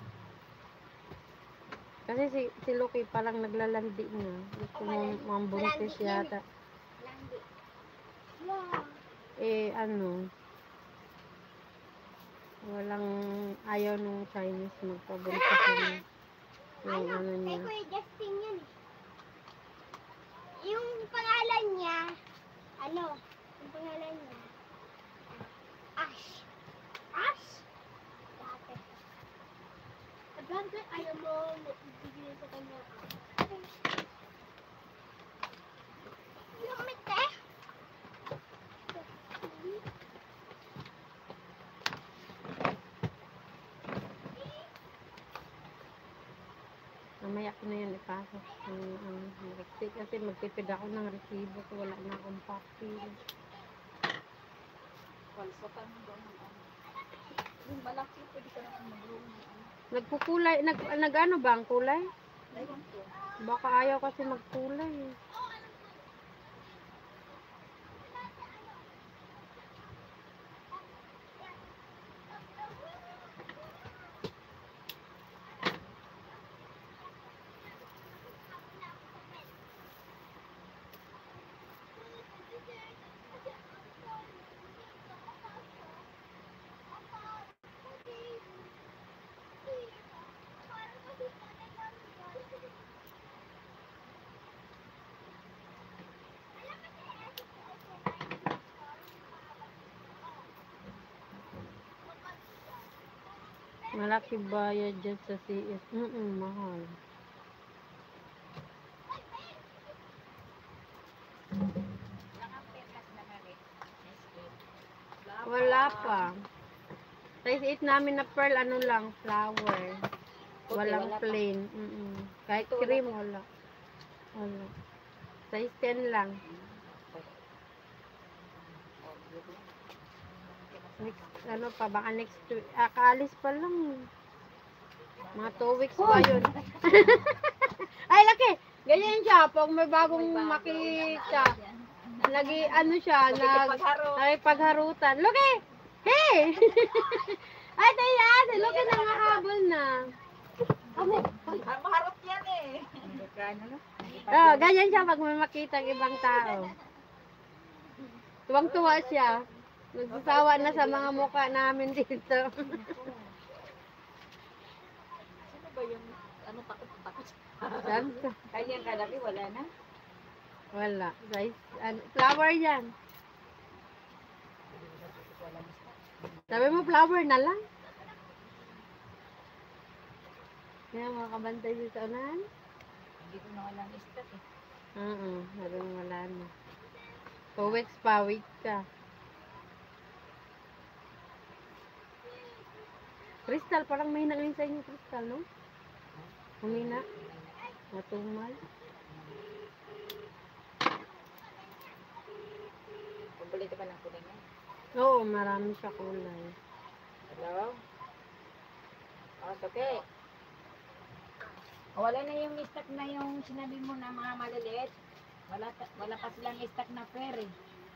Kasi si Loki parang naglalandi na. Gusto mo mambuntis yata. Landi. Wow. Eh, ano, walang ayaw nung Chinese magpabuntis niya. Yung ano Kay niya. Kuya Justin yun eh. Yung pangalan niya, ano? Yung pangalan niya, Ash. Ash? Dati. Abante, ayaw mo na ibigay sa kanya. Lumit eh. Mamaya ko na yan ipasok. Kasi magtipid ako ng resibo ko. Wala na akong papel. Palsatan mo doon ng ano. Yung malaki, pwede ka naman mag-room. Nagkukulay, nag-ano ba ang kulay? Ayun to. Baka ayaw kasi magkulay. Eh. Malaki bayad dyan sa CS. Mahal. Wala pa. Size 8 namin na pearl, ano lang, flower. Walang wala pa. plain. Kahit Ito, wala cream, pa. wala. Wala. Size 10 lang. Next, ano pa, baka next week. Kaalis pa lang. Mga 2 weeks pa yun. Ay, laki! Ganyan siya. Pag may bagong makita. Lagi, ano siya, pagharutan. Loki! Hey! Ay, tayo, Loki nangahabol na. Maharap yan eh. Oh, ganyan siya pag may makita ng ibang tao. Tuwang-tuwa siya. Nagsasawa na sa mga mukha namin dito. Sino ba yung takot? Santo. Kanyang kalaki, wala na. Wala. Guys, flower yan. Sabi mo, flower na lang. Kaya mga kabantay dito sa unahan. Hindi ko na walang stock eh. Sabi mo wala na. 2 weeks pa, week ka. Crystal, parang may nangin sa inyo crystal, no? Humina. Matumal. Kumpulito pa ng kulay niya. Oo, marami siya kulay. Hello? Okay. Wala na yung stock na yung sinabi mo na mga maliliit. Wala pa silang stock na ferry.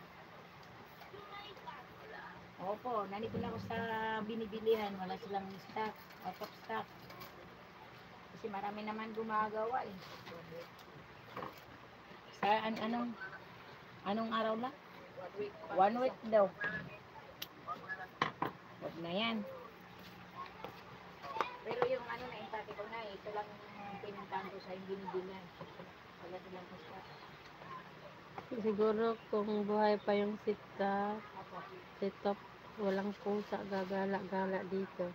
Opo, nandito lang ako sa binibilihan. Wala silang stock. Out of stock. Kasi marami naman gumagawa eh. Sa anong araw lang? 1 week daw. Huwag na yan. Pero yung ano na impake ko na, ito lang yung pinuntahan ko sa yung binibilihan. Wala silang stock. Siguro kung buhay pa yung sita, sitop, walang pusa, gagala-gala dito.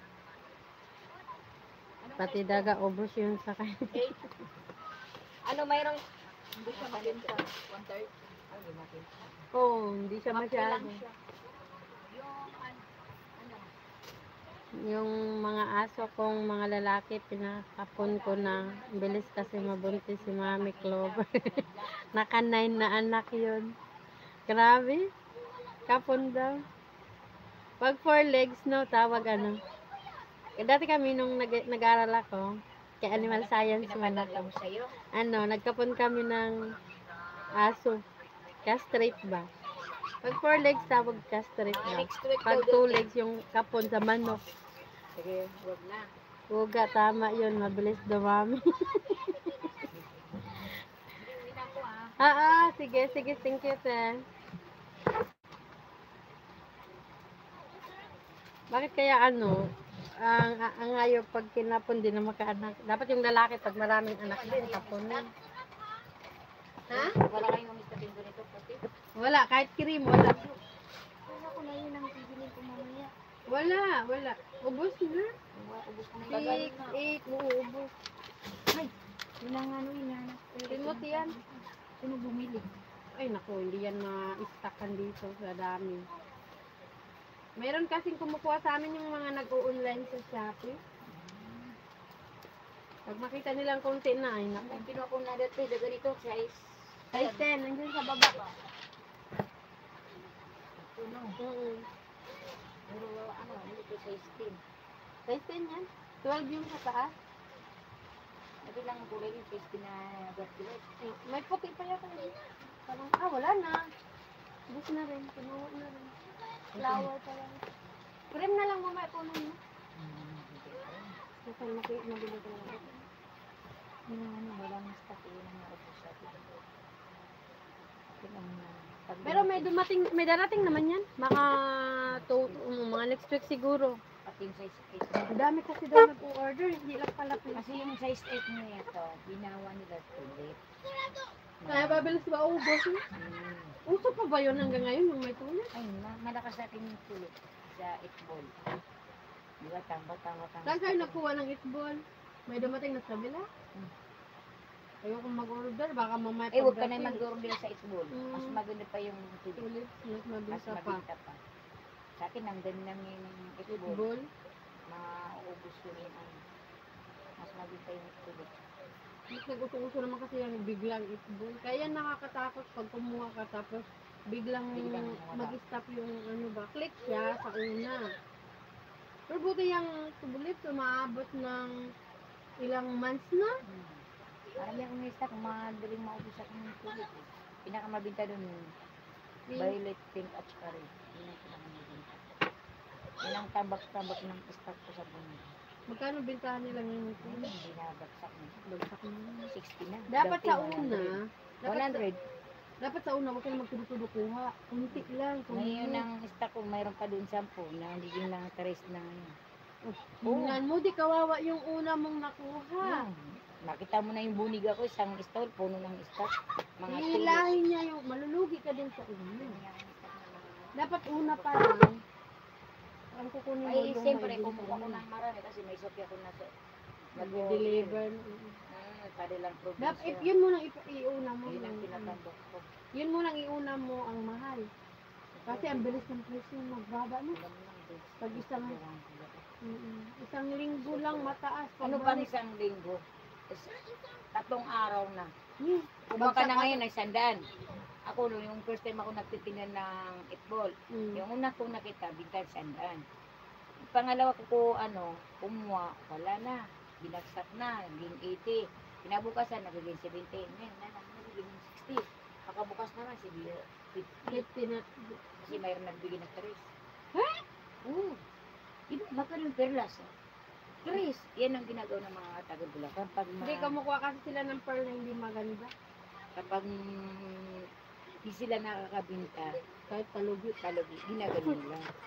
Pati daga, ubos yun sa kanya. Ano mayroong hindi siya mabenta. 1/3. Ay, hindi mabenta. Oo, hindi siya masyado. Yung mga aso kong mga lalaki, pinakapon ko na. Bilis kasi mabuntis si Mami Clover. Naka-9 na anak yun. Grabe. Kapon daw. Pag 4 legs, no, tawag ano. Dati kami nung nag-aral ako, kay Animal Science man ako. Ano, nagkapon kami ng aso. Castrate ba? Pag 4 legs, tawag castrate ba? Pag 2 legs, yung kapon sa manok. Sige, huwag na. Uga, tama yun. Mabilis dumami. Hindi na ako ah. Sige, thank you, te. Bakit kaya ano, ang ayaw pag kinapon din na makaanak. Dapat yung lalaki pag maraming anak din, kaponin. Ha? Wala kayong umistatin ko nito pati. Wala, kahit cream, wala. Wala ko na yun ang pipiliin ko mamaya. Wala. Ubus na. Ubus ko na yung 8, uubos. yun ang ano inanak. Timothy yan. Sino bumili? Ay, naku, hindi yan ma-stackan dito sa dami. Meron kasing kumukuha sa amin yung mga nag-o-online sa Shopee. Pag makita nilang konti na, ay naku. Ang kinuha ko na dito, ganito, size. Size 10, nandiyan sa baba. Tuno. Oo. Pero ano, hindi ko size 10. Size 10 yan. 12 yung sa taas. Ito lang ang kulay dito is pinagat-ulit. May puti pa yata yun. Parang, wala na. Bus na rin. Pinuha na rin. Flower pa lang. Cream na lang mamaya po nun. Kasi mabili ko lang. Walang stock yun ang naubos sa atin. Pero may darating naman yan. Mga next week siguro. Pati yung size 8. Ang dami kasi daw nag-order. Hindi lang pala Kasi yung size 8 niya ito, binawa nila tulit. Kaya babilis ba ubos? Uso pa ba yun hanggang ngayon yung may tulit? Ay, malakas natin yung tulit sa 8 ball. Di ba, tamba. Saan kayo nakuha ng itball? May dumating na sa kabila? Ayoko mag-order, baka mamaya Eh, huwag ka pagdating. na mag-order sa 8 ball. Mas maganda pa yung tulit. Tulit, mas Mas mabisa pa. mabinta pa. Sa akin, nandun lang yung 8 ball. Itball? Maubos yun yung ano. Mas mabinta yung tulit. Mas nag-uso-uso naman kasi yung biglang itball. Kaya nakakatakot pag kumuha ka tapos biglang Biglang wala. mag-stop yung click siya sa una. Pero buti yung tubulit, umaabot ng ilang months na. Marami akong na-stock, madaling maubos ako ng tulit. Eh. Pinakamabinta dun, violet, pink, at saka red. Yun ang pinakamabinta. Yun ang tambak-tambak ng stock ko sa buhay. Magkano bintahan nila ngayon ito? Hindi na bagsak na. Bagsak na. 60 na. Dapat sa Dati, una, 100. dapat sa una, huwag ka na magtudo-tudo kuha. Kunti lang. Ngayon ang stock ko, mayroon pa dun 10 na hindi din lang tres na ngayon. Tingnan mo, di kawawa yung una mong nakuha. Nakita mo na yung bunig ako, isang stall, puno ng stock. Mga Hilahin niya yung, malulugi ka din sa una. kilos. Dapat una pa lang. Ang kukunin mo Ay, yung siyempre, may kumuha ko binili. ng marami kasi may sopi ako na Mag-deliver. Kanilang Dapat, probinsya. yun mo nang iuna mo. Yun ang pinatambok ko. Yun mo nang iuna mo ang mahal. Kasi ang bilis ng presyo magbaba na. Pag isang linggo lang mataas. Ano ba isang linggo? 3 araw na. Hmm. Kumuha ka na ngayon ay 100. Ako, yung first time ako nagtitingnan ng itball. Yung una kong nakita, bintang 100. Pangalawa ko, kumuha, wala na. Binagsak na, naging 80. Kinabukasan, nagiging 70. Ngayon, nagiging 60. Pakabukas naman, sige, 50. 50 na. Kasi mayroon nagbigay ng 3. Ha? Oo. Diba, magkano yung perlas? 3. Yan ang ginagawa ng mga taga-Bulacan. Hindi, kamukuha kasi sila ng pearl na hindi maganda. Kapag hindi sila nakakabinta, Kahit talugi. ginagano nila.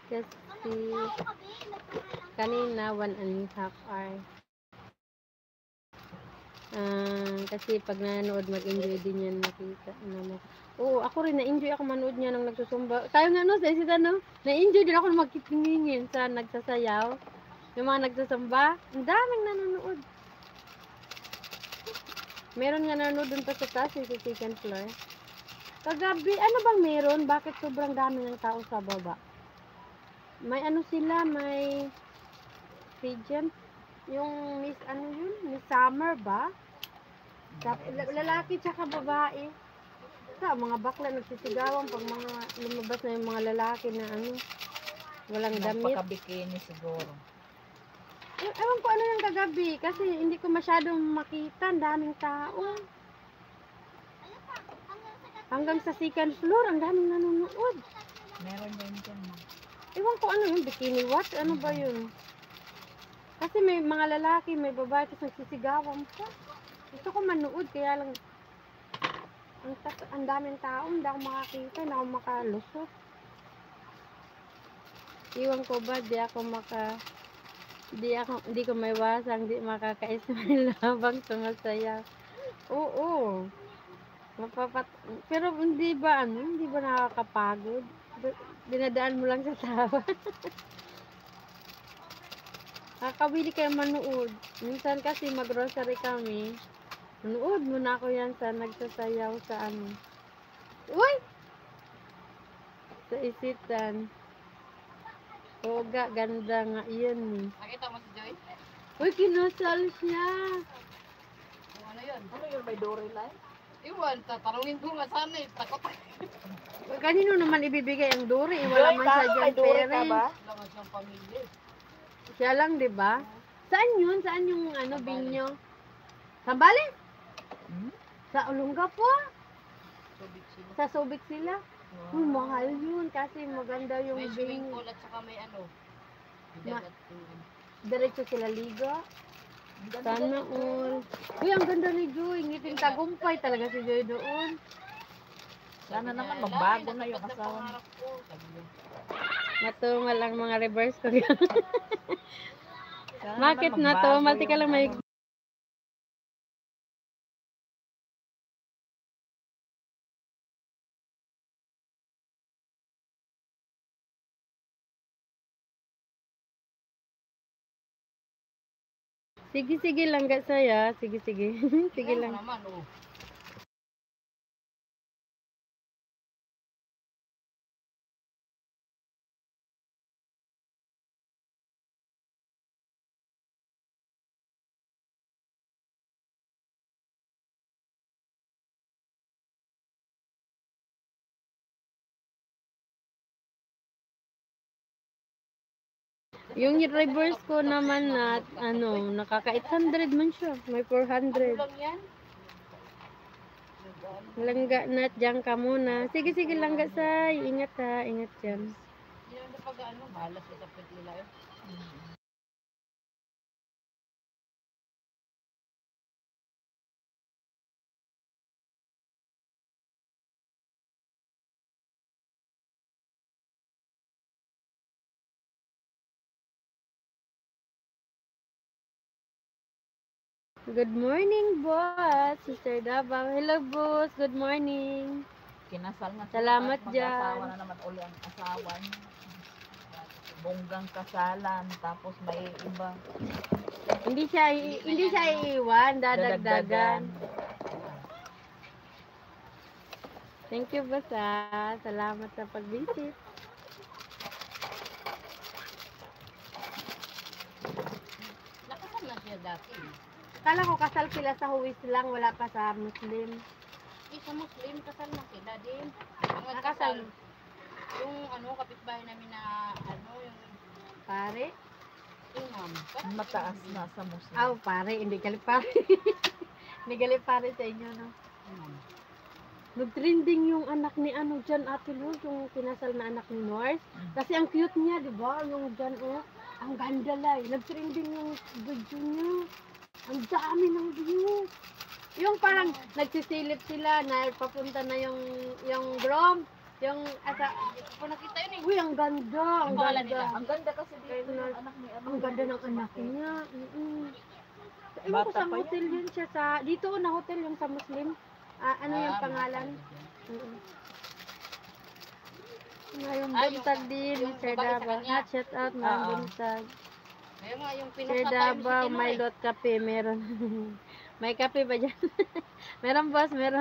Kasi kanina 1.5 hour. Kasi pag nanonood, mag-enjoy din yan makita. Oo, ako rin, na-enjoy ako manood niya nung nagsusumba. Tayo nga no, sa isita no, na-enjoy din ako magkitingin sa nagsasayaw. Yung mga nagsasamba, ang daming nanonood. Meron nga nanonood dun pa sa taas, sa second floor. Kagabi, ano bang meron? Bakit sobrang dami ng tao sa baba? May ano sila, may pageant. Yung Miss, ano yun? Miss Summer ba? Lalaki tsaka babae. Sa mga bakla nagsisigawan pag mga lumabas na yung mga lalaki na ano, walang damit. Nagpaka-bikini siguro. Ewan ko ano yung kagabi kasi hindi ko masyadong makita, ang daming tao. Hanggang sa second floor, ang daming nanonood. Meron din dyan. Ewan ko ano yung bikini watch, ano ba yun? Kasi may mga lalaki, may babae, tapos nagsisigawan pa. Gusto ko manood, kaya lang ang daming tao, hindi ako makakita, hindi ako makalusot. Iwan ko ba, hindi ko may wasang, hindi makaka-smile habang sumasaya. Oo. Pero hindi ba nakakapagod? Dinadaan mo lang sa tawa. Kakawili kayo manood. Minsan kasi mag-grocery kami. Manood muna ako yan sa nagsasayaw sa ano. Uy! Sa isitan. Oo ganda nga yun eh. Nakita mo si Joy? Uy, kinasal siya. Ano yun? Ano yun? May Dory line? Iwan, tatanungin ko nga sana eh. Takot. Kanino naman ibibigay ang duri? Wala man siya dyan pere. Wala nga siyang pamilya. Siya lang, di ba? Saan yun? Saan yung ano, binyo? Sambales? Sa Olongapo? Subic sila. Sa Subic sila? Uy, mahal yun kasi maganda yung May swimming binyo. pool at saka may ano. Diretso sila liga. Sana all. Uy, ang ganda ni Joy. Ngiting tagumpay talaga si Joy doon. Sana naman magbago na yung asawa. Matumal ang mga reverse ko. Bakit na to? Malti ka lang may... Sige lang gak saya. Sige. Sige lang. Naman, oh. Yung reverse ko naman na ano, nakaka 800 man siya. May 400. Lang yan? Langga na diyan ka muna. Sige langga say. Ingat ha, ingat dyan. Hindi naman pag ano, bahala sa tapit nila eh. Good morning, boss. Sister Davao. Hello, boss. Good morning. Kinasal nga. Salamat Mag-asawa dyan. na naman uli ang asawa niya. Bonggang kasalan, tapos may iba. Hindi siya iiwan, dadagdagan. Thank you, boss. Salamat sa pag-visit. Nakasal na siya dati. Kala ko kasal sila sa huwis lang, wala pa sa Muslim. Sa Muslim, kasal na sila din. Ang Nakasal. yung ano, kapitbahay namin na ano, yung Pare? imam. Mataas na sa Muslim. Aw, pare. Hindi galit pare. Hindi galit pare sa inyo, no? Imam. Nag-trending yung anak ni ano dyan, Ate Luz, yung kinasal na anak ni North. Kasi ang cute niya, di ba? Yung dyan, oh. Ang ganda lang. Nag-trending yung video niya. Ang dami ng views. Yung parang nagsisilip sila na papunta na yung groom. Yung, asa, Hindi ko nakita yun eh. uy, ang ganda, ang Ang pangalan ganda. Ang ganda kasi dito yung anak ni ano. Ang ganda ng anak niya. Ewan ko Bata sa pa yan. hotel yun siya sa, dito na hotel yung sa Muslim. Ano yung pangalan? Ngayong Ah, yung- buntag din, yung Sir babae sa Davao. kanya. Hot shout out, ngayong Oo. buntag. Kaya nga, yung Sir pinusa pa yung Davao, si may Tinoy. lot kape, meron. May kape ba dyan? Meron boss, meron.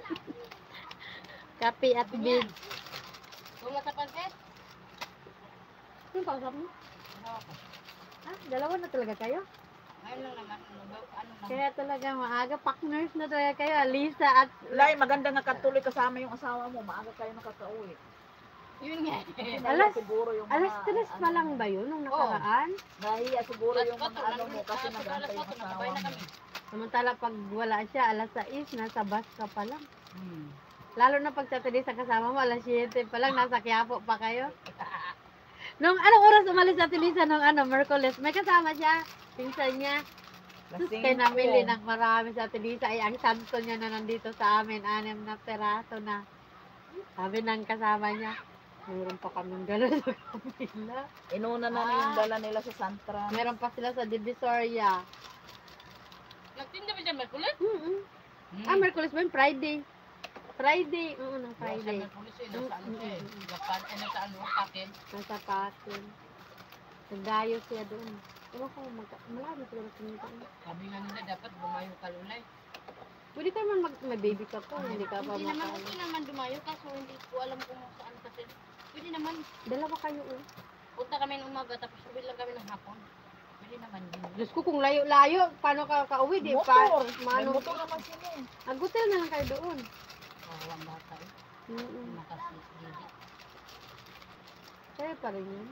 Kape at beads. Wala sa pansit? Sino kausap mo? Dalawa na talaga kayo? Ngayon lang naman. Ano lang. Kaya talaga maaga, partners na talaga kayo. Lisa at Lai, maganda nga katuloy kasama yung asawa mo. Maaga kayo nakaka-uwi. Yun nga. Alas- siguro yung alas mga, 3 pa lang ba yun nung nakaraan? Nahiya siguro yung mga Alas ano mo kasi alas nagantay yung 4, asawa nakabay na mo. kami. Samantala pag wala siya, alas 6, nasa bus ka pa lang. Hmm. Lalo na pag Saturday sa kasama mo, alas 7 pa lang, nasa Quiapo pa kayo. Nung anong oras umalis sa Tilisa nung Merkules, may kasama siya, pinsan niya. Tapos Lasing kay namili ko. ng marami sa Tilisa, ay ang santo niya na nandito sa amin, 6 na peraso na. Sabi ng kasama niya, mayroon pa kaming dala sa kapila. Inuna na yung dala nila sa Santra. Meron pa sila sa Divisoria. Nagtinda ba dyan, Merkulit? Merkules ba yun? Friday. Friday, nung Friday. Merkulis eh, nasa ano siya eh. Nasa ano, akin. Nasa Pasin. Nagdayo siya doon. Ewan ko, malami siguro sinita. Sabi nga nila, dapat bumayo ka lunay. Pwede ka man may baby ka pa, hindi ka pa Hindi naman, makaalis. okay naman dumayo, kaso hindi ko alam kung saan kasi. Pwede naman. Dalawa kayo Punta kami ng umaga, tapos uwi lang kami ng hapon. Pwede naman din. Diyos ko, kung layo-layo, paano ka kauwi? Di pa, Motor. May mano, motor naman sila eh. agutil na lang kayo doon. Ang bata eh. Mm-mm. Nakasis-gili. Kaya pa rin yun.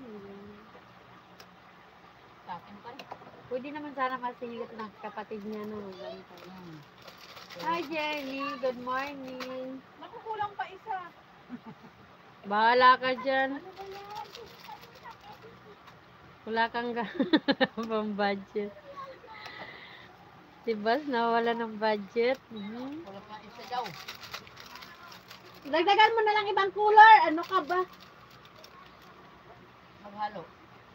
Sa akin pa rin. Pwede naman sana masilip ng kapatid niya no. Bantay. Hmm. Hi Jenny, good morning. Nakukulang pa isa. Bahala ka dyan. Wala kang pang budget. Si Bas nawala ng budget. Wala pa isa daw. Dagdagan mo na lang ibang color. Ano ka ba? Maghalo.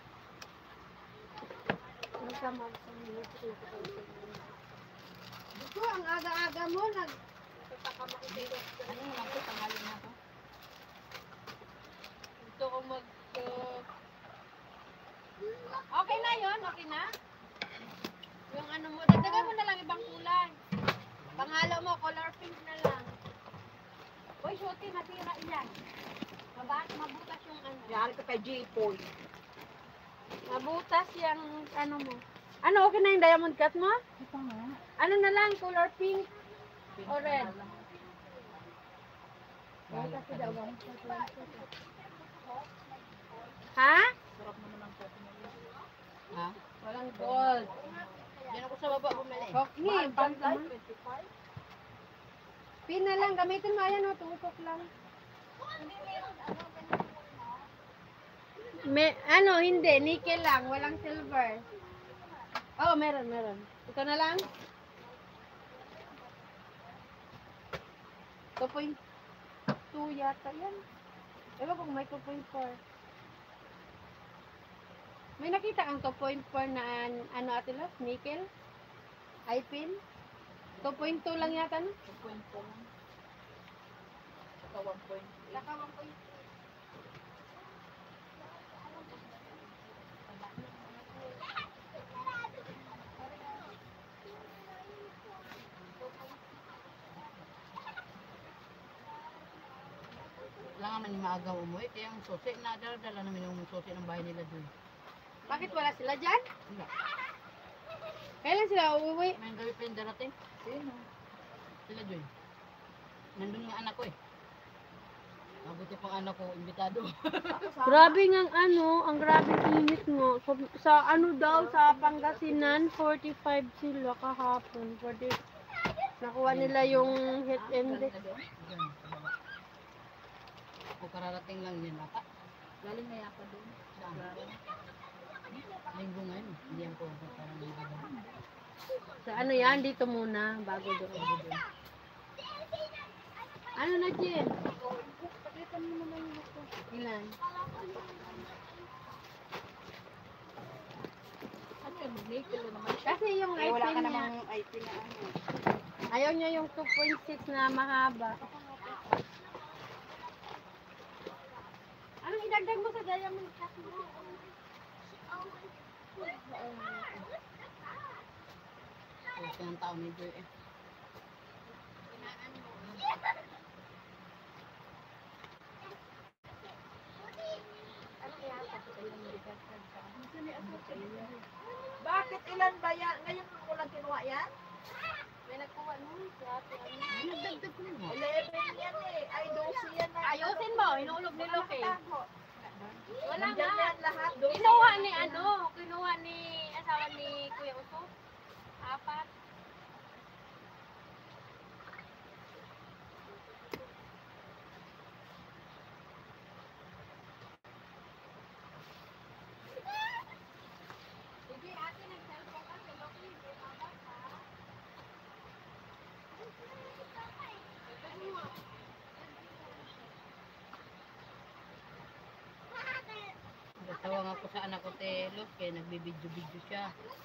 Ito, ang aga-aga mo. Ano yung ako, tanghali na ako. Gusto ko mag... Okay na yon, okay na? Yung ano mo, dagdagan mo na lang ibang kulay. Panghalo mo, color pink na lang. Uy, shorty, nasira iyan. Mabutas yung ano. Yari ka kay J-Poy. Mabutas yung ano mo. Ano, okay na yung diamond cut mo? Ito nga. Ano na lang, color pink o red? Bahala ka daw. Ha? Sarap naman ang coffee nila. Ha? Walang gold. Diyan ako sa baba bumili. Okay, pang Like naman. 25? Pin na lang, gamitin mo. Ayan o, tutok lang. Ano, hindi. Nickel lang. Walang silver. Oh, meron. Ito na lang. 2.2 yata yan. Ewan kung may 2.4. May nakita kang 2.4 na ano ate Los? Nickel? I-pin? 2.2 lang yata no? 2.4 lang. Saka 1.8. Saka 1.2. Wala nga man yung maaga umuwi, kaya yung susi, nadala namin yung susi ng bahay nila doon. Bakit wala sila dyan? Wala. Kailan sila uuwi? May gabi pa yung darating. Sino? Sila doon. Nandun yung anak ko eh. Mabuti pang anak ko, imbitado. Grabe nga ang grabe init mo. Sa ano daw, sa Pangasinan, 45 sila kahapon. 40. Nakuha nila yung heat index. Diyan, sa baba. O kararating lang yan ata. Galing na yapa doon. Saan? Linggo ngayon. Hindi ako parang linggo ba. Sa ano yan, dito muna, bago doon. Ano na, Jen? kilo naman siya. Kasi yung Eh, wala iPin ka niya, namang IP na ano. ayaw niya yung 2.6 na mahaba. Anong idagdag mo sa diamond cut mo? Wala ka ng tao ni Joy eh. Bakit ilan ba yan? Ngayon mo lang kinuha yan? May nagkuha nun si ate. Nagdagdag ko na. 11 yan eh. Ay, 12 yan na. Ayusin mo, inulog ni Loke. Wala Nandyan nga. yan lahat. 12 Kinuha yan. ni kinuha ni asawa ni Kuya Uso. 4. Sige, ate, nag-cellphone ka si Loke. Hindi mabasa. Natawag ako sa anak ko Telos kaya nagbibidyo-bidyo siya.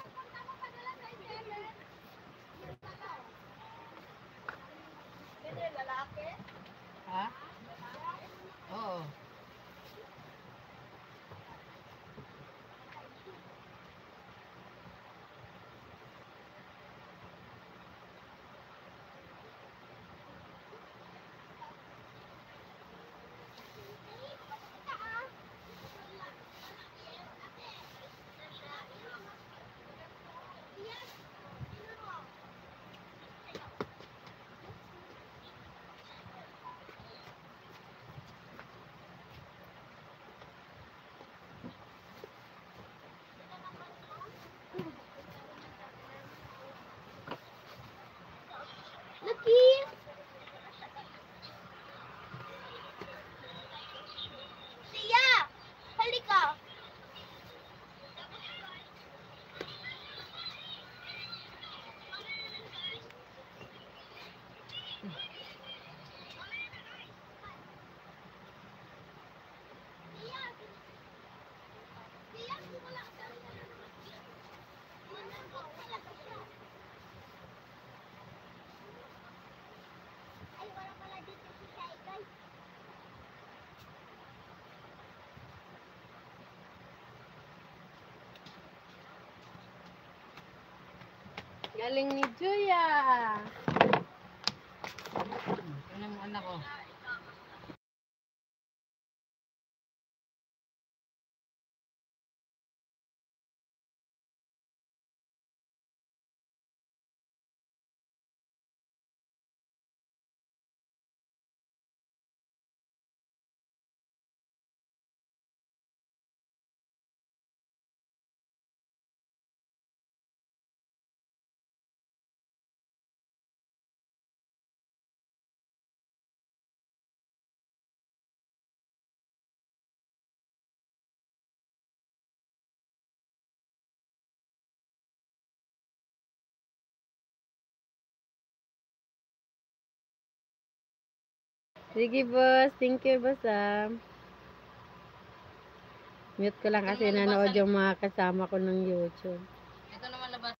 Yan yung lalaki. Ha? Oo. Lucky! Siya! Halika! Ay, wala pala dito si Sai, guys. Galing ni Juya. Tingnan mo anak ko. Sige, boss. Thank you, boss, Mute ko lang kasi nanood yung mga kasama ko ng YouTube. Ito naman labas.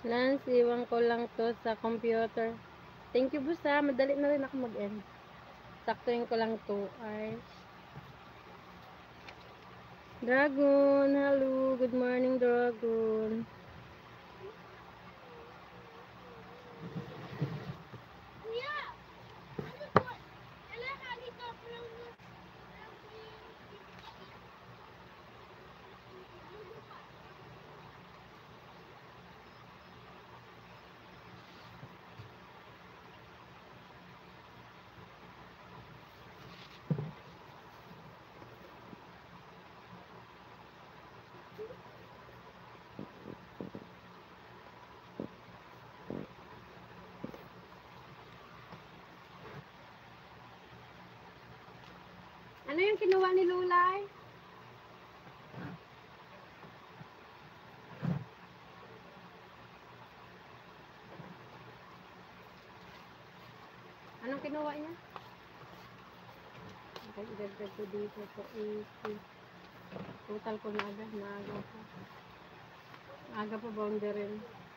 Lance, iwan ko lang to sa computer. Thank you, boss, ha. Madali na rin ako mag-end. Saktuin ko lang 2 hours. Dragon, hello. Good morning, Dragon. Kuya! Ano po? Kailan nakita ko lang na Ano yung kinuha ni Lulay? Anong kinuha niya? Okay, idagdag ko dito sa 80. Total ko na agad. Maaga pa. Maaga pa boundary.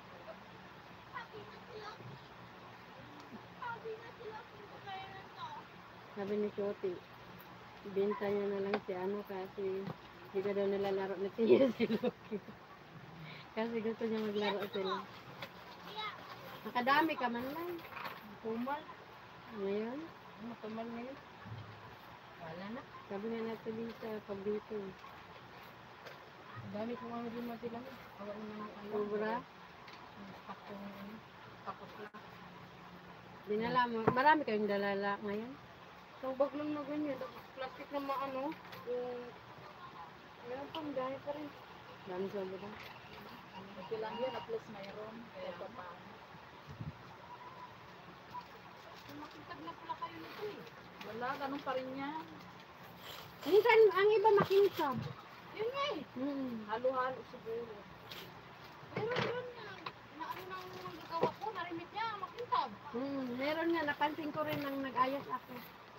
Sabi ni Shoti, benta niya na lang si ano kasi hindi ka daw nilalaro na siya si Loki. Kasi gusto niya maglaro sila. Nakadami ka man lang. Tumal. Ngayon, Ano tumal ngayon? Wala na. sabi nga natin dito, pag dito. Dami ko nga din sila. Awa mo na ng Sobra. Tapos lang. Dinala mo. Marami kayong dalala ngayon. Ang bag lang na ganyan. Tapos plastic na maano. Yung... Meron pang dahil pa rin. Dami sobra. Okay lang yun. At least mayroon. Kaya pa pa. Makitag na pala kayo nito eh. Wala. Ganun pa rin yan. Minsan, ang iba makinsab. Yun nga eh. Halo-halo siguro. Pero yun nga, na ano nang nagawa ko, narimit niya, makintab. Meron nga, napansin ko rin nang nag-ayos ako.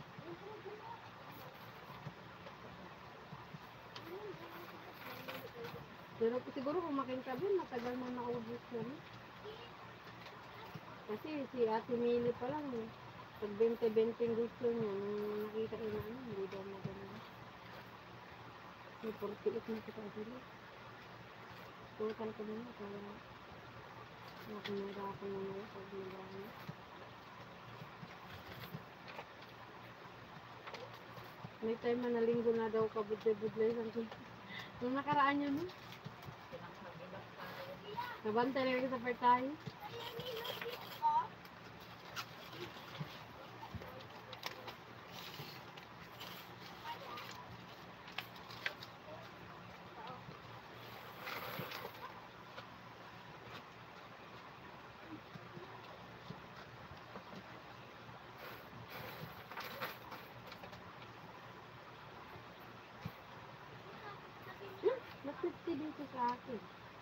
Pero siguro kung makinsab yun, matagal mo naubos yun. Kasi si Ate Mili pa lang eh. Pag 20-20 gusto niya, nung nakita ko na ano, hindi daw maganda. May 48 na kita sila. Total ko na kaya nakamura ako na ngayon pag nagano. May time man na linggo na daw kabudlay-budlay lang ko. Nung nakaraan yun, nabantay lang sa partay. Mas 50 dito sa akin.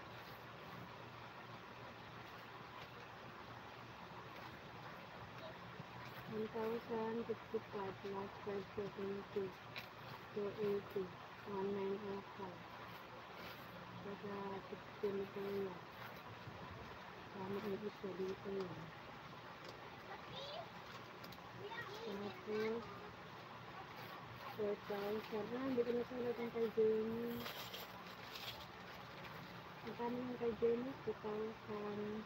$1,055 plus 570 280 1905 saka 16 ko yun. Tama yung isa dito yun. Tapos 4,000. Hindi ko nasulat ang kay Jenny. Magkano yung kay Jenny? 2,000.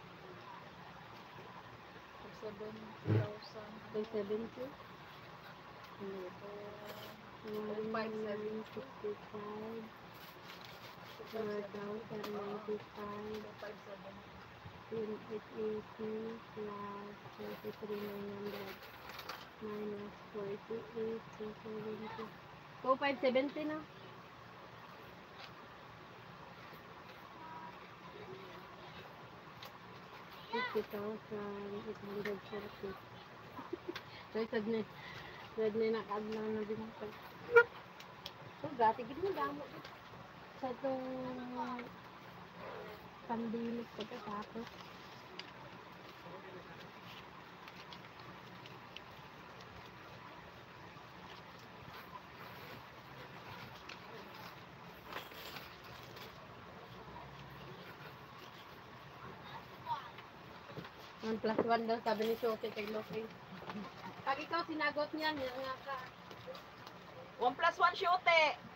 7,000. 270? Ano ito? 1,565 4,095 880 plus 33,900 minus 48 270 570 na? $50,840 so sad na nakadlaw na din ako so gati gid mo damo sa itong pandilis pagkatapos 1 plus 1 daw, sabi ni Sophie kay Loki. Pag ikaw sinagot niyan, yan nga ka. 1 plus 1 shote.